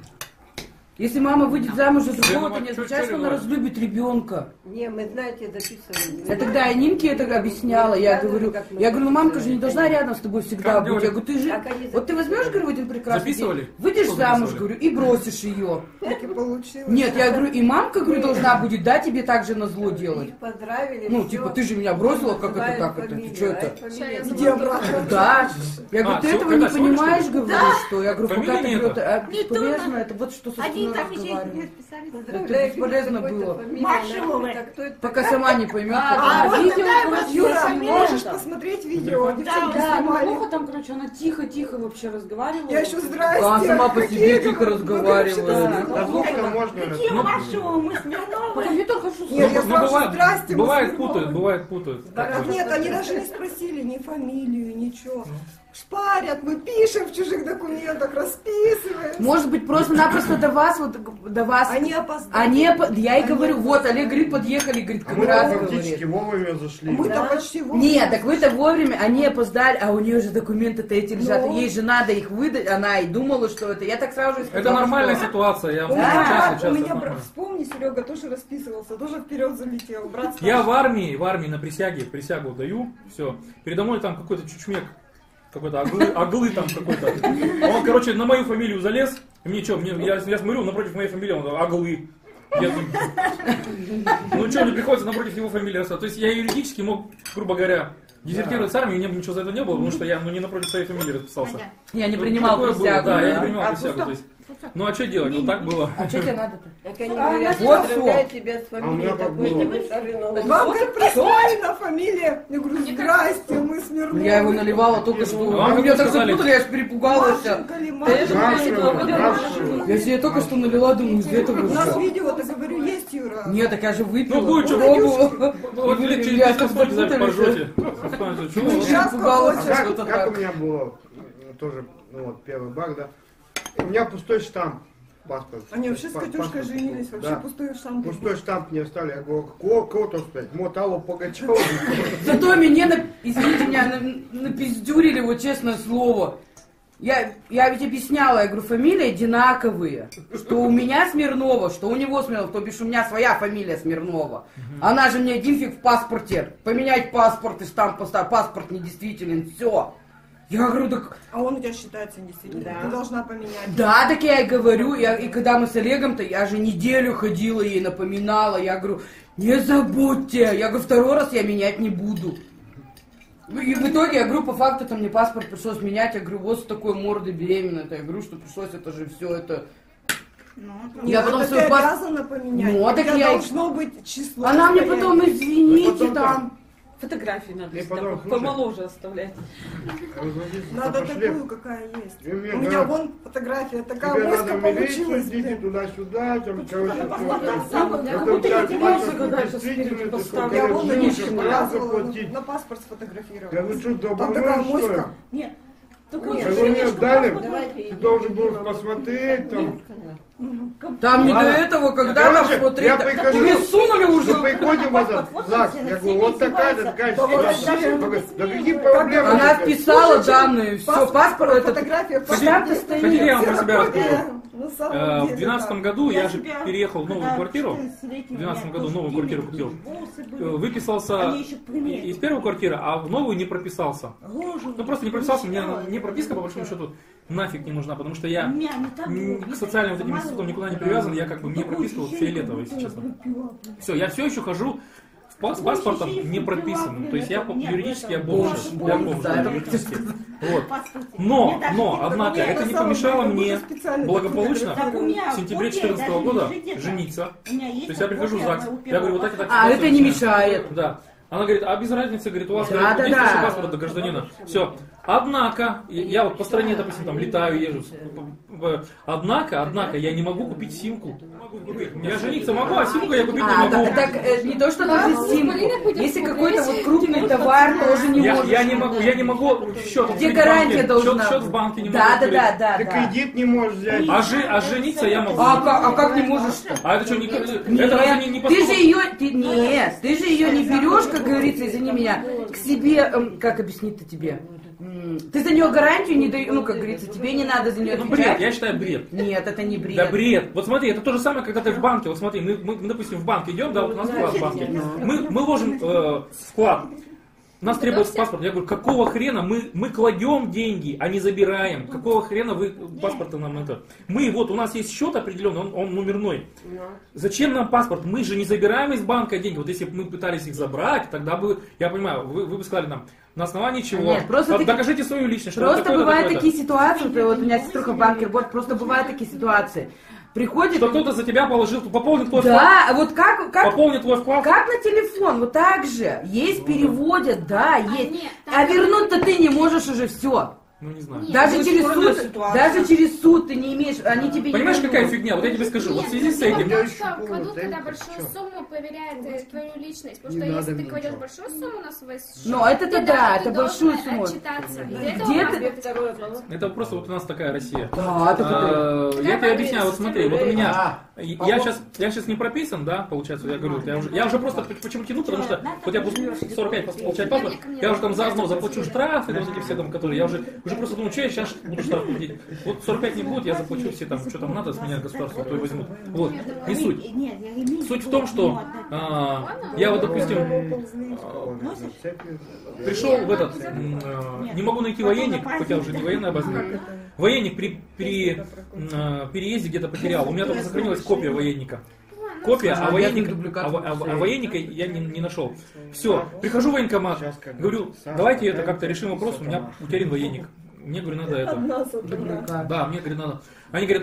если мама выйдет замуж за другого, Сына, то не чё- означает, чё что она ревновать? разлюбит ребенка. Не, мы, знаете, записывали. Я тогда и Нинке это объясняла, я говорю, я говорю, ну мамка же не должна рядом с тобой всегда Как быть. Я делали? говорю, ты же, Как они вот ты возьмешь, говорю, в один прекрасный Записывали? день, выйдешь Что замуж, записывали? говорю, и бросишь ее. Так и получилось. Нет, я говорю, и мамка, говорю, должна будет, да, тебе так же на зло делать. Их поздравили. Ну, всё. типа, ты же меня бросила, как это, Называют как это, ты фамилию, что а это? фамилия Где обратно? Да. Я говорю, А, ты всё, этого это не сегодняшнее? понимаешь, говорю, что? Я говорю, Фамилия пока ты не говорю, это? это а, бесполезно, это вот что со Они мной там еще разговаривают. писали. Поздравляю, бесполезно какой-то было. фамилия, Маршаловы. наверное, кто это Пока такая? сама не поймет. А, потом. А, вот видео, такая короче, вот, Юра, снимали можешь там. посмотреть видео, девчонки Да, снимали. плохо там, короче, она тихо-тихо вообще разговаривала. Я еще здрасте. Она сама по себе какие тихо там- разговаривает. Да. Да сколько можно? Какие Ну, Машу, мы Смирновы. Потом я только хочу Нет, я Ну, сразу бывает, здрасте, мы бывает Смирновы. путают, бывает путают. Так нет, они даже не спросили ни фамилию, ничего. Шпарят, мы пишем в чужих документах, расписываем. Может быть, просто-напросто до вас, вот до вас. Они опоздали. Они, опо- я и Они говорю, вот, опоздали. Олег говорит, подъехали, говорит, А как мы раз там фактически говорит. вовремя зашли. Мы-то Да. почти вовремя. Нет, так вы-то вовремя, они опоздали, а у нее же документы-то эти лежат, Ну. и ей же надо их выдать, она и думала, что это. Я так сразу и сказала, Это нормальная что- ситуация, я У вам меня, скажу, часто, брат, у часто. меня это брат, нормально. вспомни, Серега тоже расписывался, тоже вперед залетел. Брат Я старший. в армии, в армии на присяге, присягу даю, все. Передо мной там какой-то чучмек, какой-то оглы, оглы там какой-то. Он, короче, на мою фамилию залез, и мне что, мне, я, я смотрю, напротив моей фамилии, он оглы. Я тут- Ну что, мне приходится напротив его фамилии расставить. То есть я юридически мог, грубо говоря, дезертировать с армии, у меня бы ничего за это не было, потому что я ну, не напротив своей фамилии расписался. Я не Ну, принимал такое было, присягу. Да, я не да. принимал А присягу. пусто? То есть. Ну а что делать? Вот так было. А что тебе надо-то? Так они А, говорят, вот поздравляю всё. тебя с А у меня фамилией как такой, было. ты Шаринова. Вам как присвоена фамилия? Я говорю, здрасте, мы Смирновы. Я его наливала только что. Вам А как меня так сказали? запутали, я аж перепугалась. Машенька ли, Конечно. Машенька? Спрашиваю. Я себе только что налила, думаю, из этого У нас же. видео-то, говорю, есть, Юра. Нет, так я же выпила. Ну, будет что. попробовала. Ну, вот И лет через я десять так стойте, запись запутались. поржете. Вспомните, чего? Я Сейчас испугалась, как А как, что-то как у так. меня было, э, тоже, ну вот, первый брак, да, у меня пустой штамп, паспорт. Они вообще с Па- Катюшкой паспорт. женились, вообще Да. пустую штампу. Пустой штамп не оставили, я говорю, кого, кого то сказать, Моталу Пугачеву. Зато меня, на- извините меня, на- напиздюрили, вот честное слово. Я, я ведь объясняла, я говорю, фамилии одинаковые. Что у меня Смирнова, что у него Смирнова, то бишь у меня своя фамилия Смирнова. Она же мне один фиг в паспорте. Поменять паспорт и штамп поставить, паспорт недействителен, все. Я говорю, так... А он у тебя считается действительно. Да. Ты должна поменять. Да, так я и говорю, я, и когда мы с Олегом-то, я же неделю ходила ей напоминала, я говорю, не забудьте, я говорю, второй раз я менять не буду. И в итоге, я говорю, по факту, там мне паспорт пришлось менять, я говорю, вот с такой мордой беременной-то, я говорю, что пришлось, это же все это... Я Нет, потом это свой ты пас- обязана поменять. Ну, У так тебя я и- должно быть число. Она мне стоять. потом, извините, Потом там... Фотографии надо И всегда потом, по- слушай. помоложе оставлять. Надо Пошли. такую, какая есть. И мне У меня надо- вон фотография такая Тебе моська надо милицию, получилась. идите блин. туда-сюда, там, короче, Как это будто я так, тебе паспорт загадаю, что действительно, спереди ты поставлю. сколько Я лет вон на жил, нижнем что надо показывала, заплатить. на паспорт сфотографировала. Я говорю, что, Там такая добровольно, что ли? моська. Нет. Я говорю, нет, дали, ты должен был посмотреть, там, Там не до Ладно. этого, когда Короче, нам смотреть, я да, прихожу, тебе сунули уже. мы приходим в этот ЗАГС, я говорю, вот такая-то, такая ситуация. Он говорит, да какие проблемы? Она теперь? вписала данные, все, паспорт, это... Фотография Штамп-то стоит. стоит. Я вам про себя Копия. расскажу. На самом Э, В деле, двенадцатом да. году я же переехал в новую квартиру. В двенадцатом году новую квартиру купил. Э, Выписался из первой квартиры, а в новую не прописался. Ну просто не прописался, мне не прописка по большому счету нафиг не нужна, потому что я м, к социальным вот этим институтам никуда не привязан, я как бы мне прописка вот фиолетовая, если честно. Все, я все еще хожу в па- с паспортом не прописанным, то есть я по- юридически я бомж, я бомж, Да, это юридически. Вот. Но, но, однако, это не помешало мне благополучно в сентябре две тысячи четырнадцатого года жениться. То есть я прихожу в ЗАГС, я говорю, вот так и так. А, это не ситуация. мешает. Да. Она говорит, а без разницы, говорит, у вас Да, говорит, да, действующий да. паспорт до гражданина. Все. Однако, я я вот по стране, допустим, там летаю, езжу. Однако, однако, я не могу купить симку. Я жениться могу, а симку я купить не А, могу. да, так э, не то, что даже симку. Если какой-то вот крупный товар, тоже не Я, можешь. я не могу, я не могу счет Где открыть в гарантия банке, должна счет, счет быть? в банке не Да, могу да, открыть. да, да, Ты да. кредит не можешь взять. А, жи, а жениться я могу. А, как, а как не можешь? А это что, не, Нет, это разве не, не ты же поступок? ее, ты, нет, ты же ее не берешь, как говорится, извини меня, к себе, эм, как объяснить-то тебе? М, Ты за нее гарантию не даешь, ну, как говорится, тебе не надо за нее Ну, отвечать. бред, я считаю бред. Нет, это не бред. Да бред. Вот смотри, это то же самое, когда ты в банке. Вот смотри, мы, мы, мы, допустим, в банк идем, да, вот у нас вклад в банке. Мы, мы ложим э, вклад. Нас требуется паспорт. Я говорю, какого хрена мы, мы кладем деньги, а не забираем? Какого хрена вы паспорта нам это? Мы, вот у нас есть счет определенный, он, он номерной. Зачем нам паспорт? Мы же не забираем из банка деньги. Вот если бы мы пытались их забрать, тогда бы, я понимаю, вы, вы бы сказали нам, на основании чего? Нет, просто Д- таки- Докажите свою личность. Что Просто такое-то, бывают такое-то. такие ситуации, вот, вот у меня сеструха в банке работает, просто бывают такие ситуации. Приходит... Что кто-то за тебя положил, пополнит твой вклад. Да, вот как, как, Пополнит твой вклад. как на телефон, вот так же. Есть, переводят, да, есть. нет, А там- вернуть-то ты не можешь уже все. Ну не знаю. Нет. Даже Ну, через спорная суд, ситуация. даже через суд ты не имеешь, они тебе Понимаешь, не какая вернут. фигня? Вот я тебе скажу, вот в связи с дело в этим. том, Я что ищу повод, кладут, да, когда и большую всё. сумму, проверяют э, твою личность. Потому Не что надо если ты мне кладешь ничего. большую сумму на свой счет, Ну, это-то ты, да, ты это большую должен сумму. отчитаться. И для этого Где паспорт ты- требуется. Это просто вот у нас такая Россия. Да, это А, ты. Я тебе объясняю, вот смотри, вот у меня, А, я сейчас, я сейчас не прописан, да, получается, я говорю, я уже, я уже просто почему тяну, потому что вот я буду сорок пять получать паспорт, я уже там заодно заплачу штраф, это вот эти все там, которые, я уже, уже просто думаю, что я сейчас буду штраф платить. Вот сорок пять не будет, я заплачу все там, что там надо с меня государство, то и возьмут. Вот, не суть. Суть в том, что а, я вот, допустим, пришел в этот, м, э, не могу найти военник, хотя уже не военный обозначен. Военник при, при э, переезде где-то потерял. У меня только сохранилась копия военника. Копия, а, А, военника, я дубликат а, а- а военника я не, не нашел. Все, прихожу в военкомат, говорю, давайте это как-то решим вопрос, у меня утерян военник. Мне, говорю, надо это. Дубликат. Да, мне, говорит, надо. Они говорят,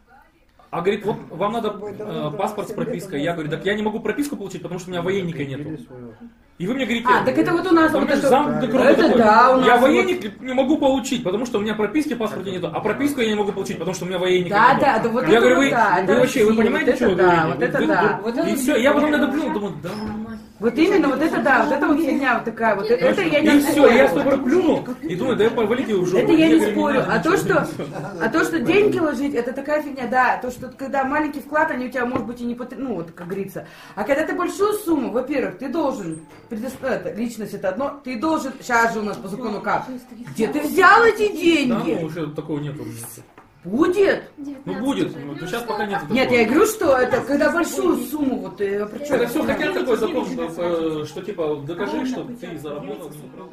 а говорит, вот вам надо э, паспорт с пропиской. Я говорю, так я не могу прописку получить, потому что у меня военника нету. И вы мне говорите, А, так это вот у нас там, вот знаешь, это... замкнутый круг Это такой. да, у нас Я вот- военник не могу получить, потому что у меня прописки в паспорте нету, а прописку я не могу получить, потому что у меня военника Да, нету. да, да, вот Я это говорю, вот вы, да, вы это вообще, вы Россия, понимаете, вот что вы это да, говорите? вот это Вы- да. вы- И все, я потом надо плюнул, думаю, да ну нахер. Вот именно, вот это да, вот это вот фигня вот такая, вот это, это я И не все, я столько плюнул, и думаю, да я повалите его в жопу. Это я Мне не говорю, спорю. надо А то, ничего. что, а то, что деньги ложить, это такая фигня, да. То, что когда маленький вклад, они у тебя, может быть, и не потр... ну, вот, как говорится. А когда ты большую сумму, во-первых, ты должен, предоставить, это, личность это одно, ты должен, сейчас же у нас по закону как, где ты взял эти Да, ну деньги? уже такого нету. Будет. Ну будет, ну сейчас пока нет. Нет, я говорю, что это когда большую сумму, вот, э, причем... Это все хотят такой закон, э, что типа докажи, что ты заработал.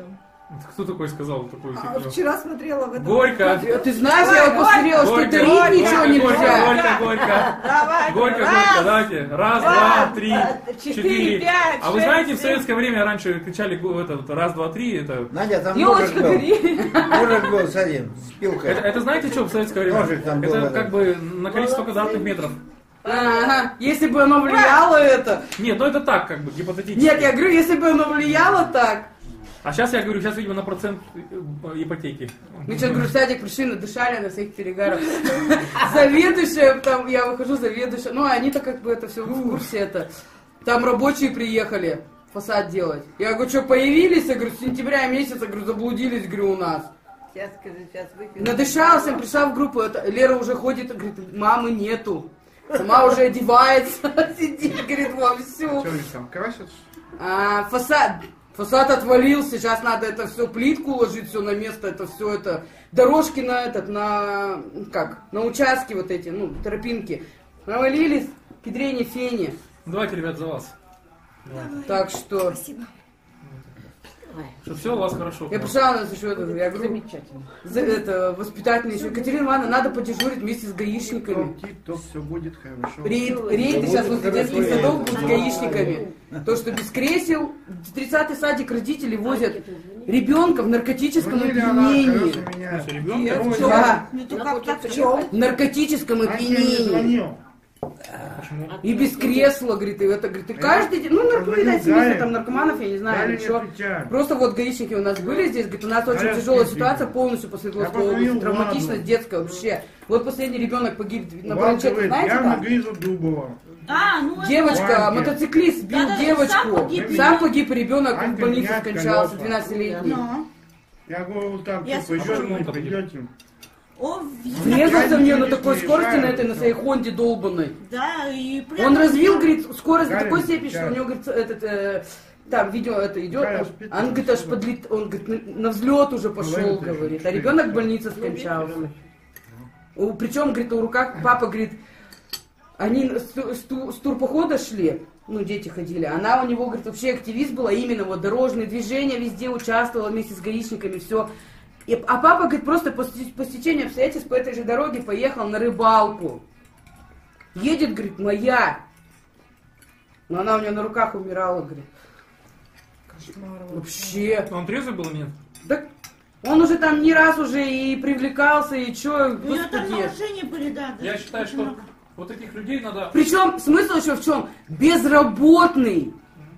Кто такой сказал такую А фигню? вчера смотрела в этом... Горько. Ты знаешь, я вот посмотрела, что Горько, дарить Горько, ничего Горько, нельзя. Горько, Горько. Давай, Горько, раз, Горько, давайте. Раз, два, три, четыре, четыре. пять, А вы шесть, знаете, в семь. советское время раньше кричали го- это, вот, раз, два, три, это... Надя, там мужик Елочка, был. гори. Мужик был с этим, с пилкой. Это, это знаете, что в советское время? Ножик там был, Это да. как бы на количество квадратных метров. Ага, если бы оно влияло это. Нет, ну это так, как бы, гипотетически. Нет, я говорю, если бы оно влияло так. А сейчас я говорю, сейчас, видимо, на процент э, ипотеки. Мы сейчас, говорю, в садик пришли, надышали на своих перегаров. Заведующая, там, я выхожу, заведующая. Ну, они-то как бы это все в курсе это. Там рабочие приехали фасад делать. Я говорю, что появились? Я говорю, с сентября месяца, говорю, заблудились, говорю, у нас. Сейчас, скажи, сейчас выпью. Надышался, пришла в группу, это, Лера уже ходит, говорит, мамы нету. Сама уже одевается, сидит, говорит, во всю. Что они там красят? А, фасад, фасад отвалился, сейчас надо это все, плитку уложить, все на место, это все это, дорожки на этот, на, как, на участки вот эти, ну, тропинки, навалились, кедрени, фени, Давайте, ребят, за вас. так что, Что все у вас хорошо. я пришла у нас еще, это, я говорю, за- это, воспитательный еще, Екатерина Ивановна, надо подежурить вместе с гаишниками. То все будет хорошо. Рейд, рейды сейчас возле детских садов будут с гаишниками. То, что без кресел, в тридцатый садик родители возят ребенка в наркотическом Звонили, она, опьянении. короче, меня. Ребенка? Ой, Да, Ну, то как-то в чем? в наркотическом Раньше я не опьянении. звонил. Почему? И без кресла, говорит, и это, говорит, и каждый день, ну, наркоманов, семейство там наркоманов, я не знаю, еще. Просто вот гаишники у нас были здесь, говорит, у нас очень тяжелая ситуация, полностью по Свердловской области, травматичность детская вообще. Вот последний ребенок погиб на планшете, знаете, я там? Гризу Дубова. А, ну Девочка, Ваньке. мотоциклист сбил Да-да, девочку, сам погиб. сам погиб, ребенок в Ванька больнице меняет скончался, колеса. двенадцатилетний. Ну. Я говорю, там, Я типа, с- еще А почему не он придете. О, Врезался в нее на такой не скорости, на мешает, этой, на всё. своей Хонде долбанной. да, и прямо... Он развил, говорит, скорость до Галя такой степени, что у отвечает. него, говорит, этот, э, там видео это идет, Галя он, спит, он, говорит, аж подлет, он, говорит, на, на взлет уже пошел, Говорит, говорит, еще а ребенок в больнице скончался. У, причем, говорит, у руках папа, говорит, они с, с- с турпохода шли, ну, дети ходили, она у него, говорит, вообще активист была, именно вот дорожные движения, везде участвовала вместе с гаишниками, все. И, а папа, говорит, просто по, сте- по стечению обстоятельств по этой же дороге поехал на рыбалку. Едет, говорит, моя. Но она у нее на руках умирала, говорит. Кошмар. Вообще. Он трезвый был или нет? Так он уже там не раз уже и привлекался, и чё, У него там господи. нарушения были, да. да, Я считаю, очень что много. вот таких людей надо... Причем смысл еще в чем? Безработный.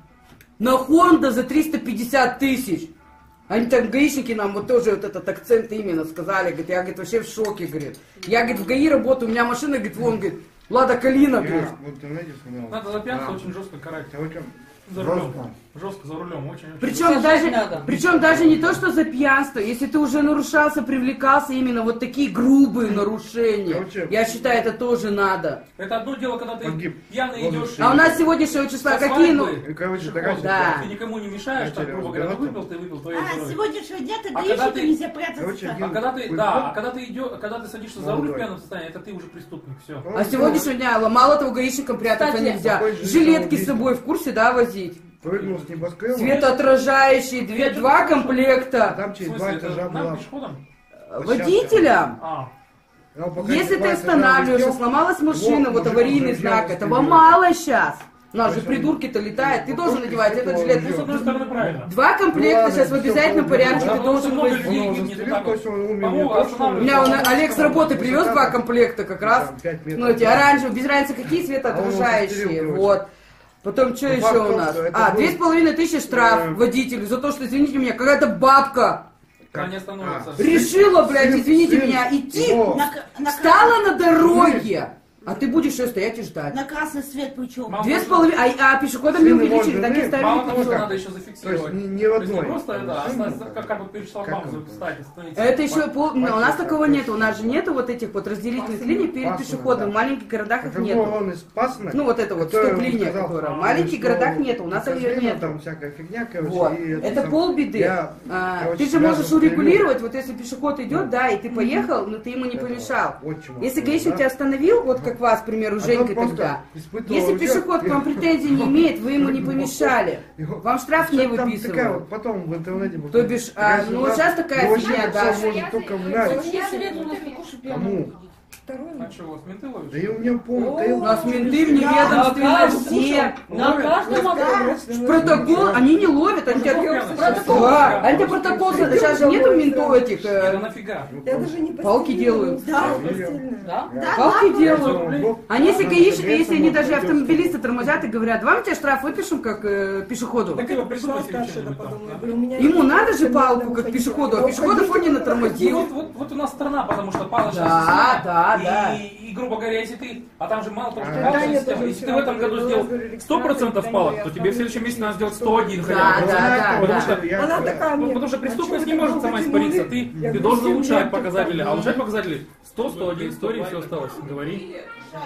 На Хонда за триста пятьдесят тысяч. Они там, гаишники нам вот тоже вот этот акцент именно сказали. Говорит, я, говорит, вообще в шоке, говорит. Я, говорит, в ГАИ работаю, у меня машина, говорит, вон, говорит, Лада Калина, говорит. Я в интернете смотрел. Надо за пьянство Да. очень жестко карать. Короче, За рулем. Жестко. Жестко за рулем, очень. очень. Причем Сажать даже, надо. причем даже не то, что за пьянство, если ты уже нарушался, привлекался, именно вот такие грубые нарушения. Короче, Я считаю, это тоже надо. Это одно дело, когда ты Погиб. пьяный Вот идешь. и А у нас сегодняшнего числа со какие, ну... свадьбы, И, короче, пешеход, давайте, да. Ты никому не мешаешь, так, Давайте грубо говоря, ты разбираться. выпил, ты выпил, твое А, с здоровье. сегодняшнего дня ты А когда гаишнику ты- нельзя прятаться. Короче, так. один- А когда ты, Вы- да, а когда ты идешь, когда ты садишься за руль в Молодой. пьяном состоянии, это ты уже преступник, все. Он А с сегодняшнего дня, мало того, гаишникам прятаться Кстати, нельзя. такой же Жилетки с самоубийство. собой в курсе, да, возить? прыгнул с небоскреба, Светоотражающие, две, два а комплекта. там В через смысле, два это этажа нам была. пешеходом? Водителям. А, Я пока Если два ты этажа останавливаешься, улетел, сломалась машина, вот вот мужик аварийный уже знак, взял этого вперед. мало сейчас. У нас же Слушай, придурки-то летают, ты ну, должен надевать этот жилет. ну, с одной стороны, правильно. Два комплекта Ну, ладно, сейчас в всё, обязательном полгода. порядке Да, ты потому что должен много возить. людей Он уже гибнет, застрелил, вот так то вот. есть он умер По-моему, не то, что он- У останавливается. меня он, Олег с работы привез два Там комплекта как раз. пять метров. Ну эти оранжевые, без разницы какие, А он светоотражающие. застрелил, Вот. Потом что Ну, еще факт в у том, нас? что это А, был- две с половиной тысячи штраф Э, водителю за то, что, извините меня, какая-то бабка Когда не остановится. А. решила, блядь, Сын- извините сын меня, идти, его. На, на, встала на дороге, а ты будешь ее стоять и ждать. на красный свет причем. Мало Две с того, половиной, а, а пешеходам не Сын увеличили, его так и жены, ставили Мало того, что пятьсот. надо еще То есть зафиксировать. не, не в То есть одной. не просто это, а Сын- оставить, как, как вот перед шлагбаумом Как он? встать, остановиться. Это еще пол... Паспорт, у нас такого паспорт. нет, у нас же нету вот этих вот разделительных линий перед Паспорт, пешеходом, да. в маленьких городах их Это был нету. он из Пасынок, Ну вот это вот который стоп-линия, сказал, которая. В что маленьких городах нету, у нас ее Казахстан, нет. Там всякая фигня, короче. Вот. и Это сам- полбеды. Я, А, короче, ты же себя можешь застрелил. урегулировать, вот если пешеход идет, да, и ты поехал, но ты ему не Этого помешал. отчима Если своего, гаишник да? тебя остановил, вот как вас, к примеру, А Женька тот просто тогда, испытывал если людей, пешеход к и- вам претензий не имеет, вы ему не помешали. Его- Вам штраф не Там такая выписывают. вот потом в интернете... То бишь, а, Если ну, у нас сейчас такая его фигня, человек да. может только влять. Вообще свет у нас такой, что прямо Кому? ходить. Второй. А что, вас менты ловят? Да и у меня помню, У нас менты в неведомстве Да, все. На каждом огороде. Протокол, они не ловят, они тебя... Протокол. Да, они тебе протокол, сейчас же нету ментов этих, Это э, нафига? Я даже не Палки постелила. делают. Да, Да. постельная. Да? палки делают. А Они если гаишники, если они даже автомобилисты тормозят и говорят, вам тебе штраф выпишем как э, пешеходу. Так его Пришла придумайте старшая, да, чем-нибудь там, подумала, да. говорю, у меня Ему есть надо же family, палку, надо как уходить. пешеходу, а Да, пешеходов он не уходите, Ну, натормозил. вот, вот, вот у нас страна, потому что палочная Да, система. да, и, да. И, грубо говоря, если ты, а там же мало того, что А, палочная Таня система, тоже если ты вчера в этом году говорила, сделал говорю, сто процентов Александр, палок, Таня, то я тебе в следующем месяце надо сделать сто один Да, хотя бы. да, Потому да. что Она такая Ну, мне. потому что «А преступность чё не вы может так сама долго испариться. тянули?» Ты, Я ты говорю, должен «Семь улучшать лет показатели. так А улучшать показатели сто, сто один, истории, все осталось. Говори.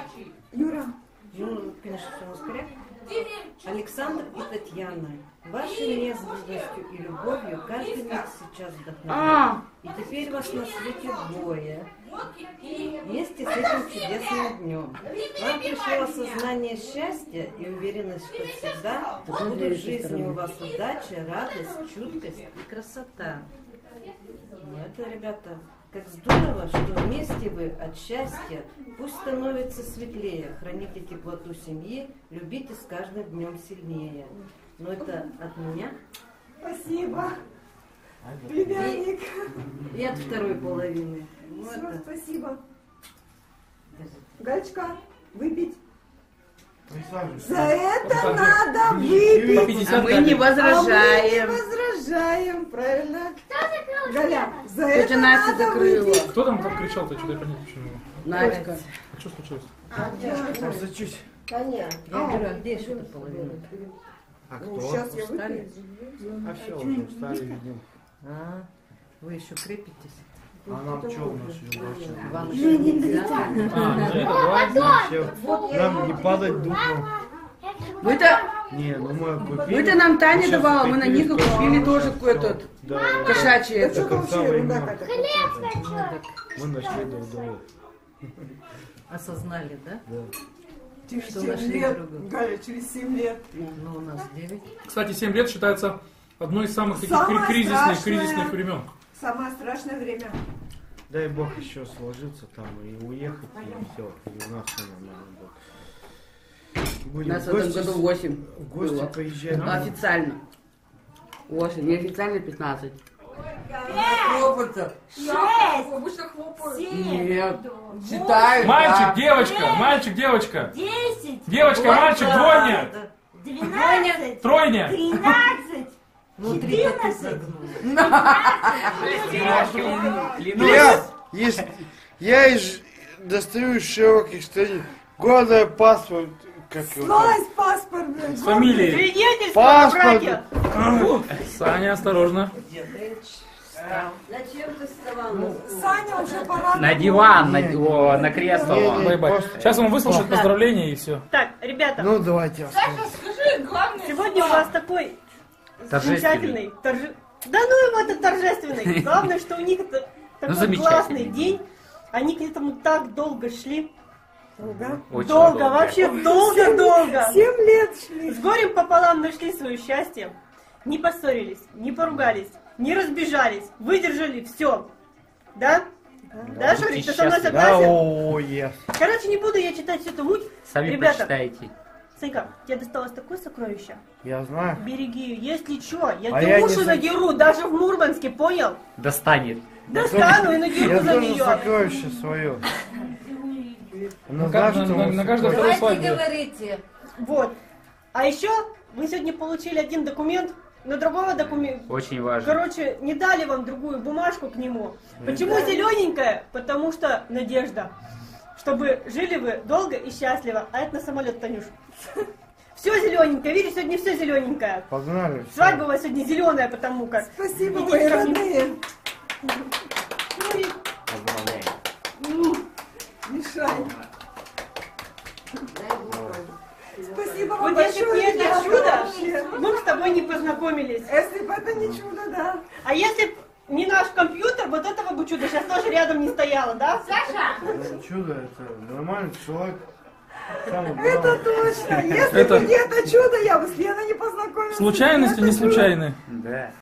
Юра, Ну, конечно, все ускоряет. Александр и Татьяна, вашей незвездностью и любовью каждый миг сейчас вдохновляет. А, И теперь вас на свете двое. Вместе с этим чудесным днем. Вам пришло осознание счастья и уверенность, что всегда будут в жизни у вас удача, радость, чуткость и красота. Ну, это, ребята, как здорово, что вместе вы от счастья. Пусть становится светлее, храните теплоту семьи, любите с каждым днем сильнее. Но это от меня спасибо. Племянник. и от второй половины. Ну, Все, это... спасибо. Галечка, выпить. Присаживайся. За это Вот так надо По выпить. пятьдесят А мы дали. не А мы не возражаем. возражаем, правильно? Галя, за Тетя это Настя надо закрыла. выпить. Кто там так кричал-то? Что-то я понять почему. Надька. А что случилось? Просто чуть. Я беру, где еще эту половину? А Ну, кто? сейчас я выпью. А все, уже устали, видим. А, вы еще крепитесь? А нам что у нас еще больше? Вам еще нельзя? А, ну это давай. Вообще, нам не падать духом. Вы-то, Не, ну мы купили. вы-то нам Таня Сейчас давала, мы на купили, Нигу сказали, купили что тоже всё. какой-то Да, кошачий Да этот. что вообще ерунда какая-то. мы нашли друг друга. Осознали, да? Через Что семь нашли лет, друга? Галя, через семь лет. Ну, у нас девять. Кстати, семь лет считается одной из самых таких Самое кри- кризисных, страшное. кризисных времен. Самое страшное время. Дай бог еще сложиться там и уехать, и все. И у нас все нормально будет. У Будем нас в в этом гости, году восемь в гости было. поезжать. Ну, официально. восемь, неофициально пятнадцать. Нет, считаю. Мальчик, да. девочка, мальчик, девочка. Десять, Девочка, мальчик, двойня. двенадцать, Тройня. тринадцать, Внутри ты загнул. Я, из, я из, достаю из широких страниц. Гордый паспорт. Как его там? Слазь паспорт, блядь. С фамилией. Свидетельство о браке. Паспорт. Саня, осторожно. Зачем ты вставал? Саня уже пора. На диван, на, Не, о, на кресло. не, вон. не. Бай-бай. просто- Сейчас он выслушает поздравления и все. Так, ребята, Ну давайте. скажи, главное, сегодня у вас такой Торжественный. замечательный, торже- да ну его это торжественный. Главное, что у них это такой замечательный. классный день. Они к этому так долго шли. Долго? Очень долго, долго. вообще долго-долго. Семь лет шли. С горем пополам нашли свое счастье. Не поссорились, не поругались, не разбежались, выдержали все. Да? Да, Шурик, ты со мной счастливы. Да, согласен? о, yes. Короче, не буду я читать всю эту муть. Сами Ребята, прочитайте. Санька, тебе досталось такое сокровище. Я знаю. Береги ее. Если что, я А тебе я не уши за- надеру, даже в Мурманске, понял? Достанет. Достану и Я надеру за тоже нее. сокровище свое. Она На, знает, кажд- что на- он на каждой сокровище. второй свадьбе. говорите. Вот. А еще вы сегодня получили один документ, но другого документа. Очень важно. Короче, не дали вам другую бумажку к нему. Почему зелененькая? Потому что надежда. Чтобы жили вы долго и счастливо. А это на самолет, Танюш. Все зелененькое. Видишь, сегодня все зелененькое. Погнали. Свадьба у вас сегодня зеленая, потому как. Спасибо, Идите мои ко мне. родные. Поздравляем. Мешай. Спасибо вам Вот если бы большое. не это чудо, вообще. мы бы с тобой не познакомились. Если бы это не чудо, да. А если б не наш компьютер, вот этого бы чуда сейчас тоже рядом не стояло, да? Саша, Ну, чудо, это нормальный человек. Самое Это главное. точно. Если Это- бы не это чудо, я бы с Леной не познакомилась. Случайности Это не чудо. случайны. Да.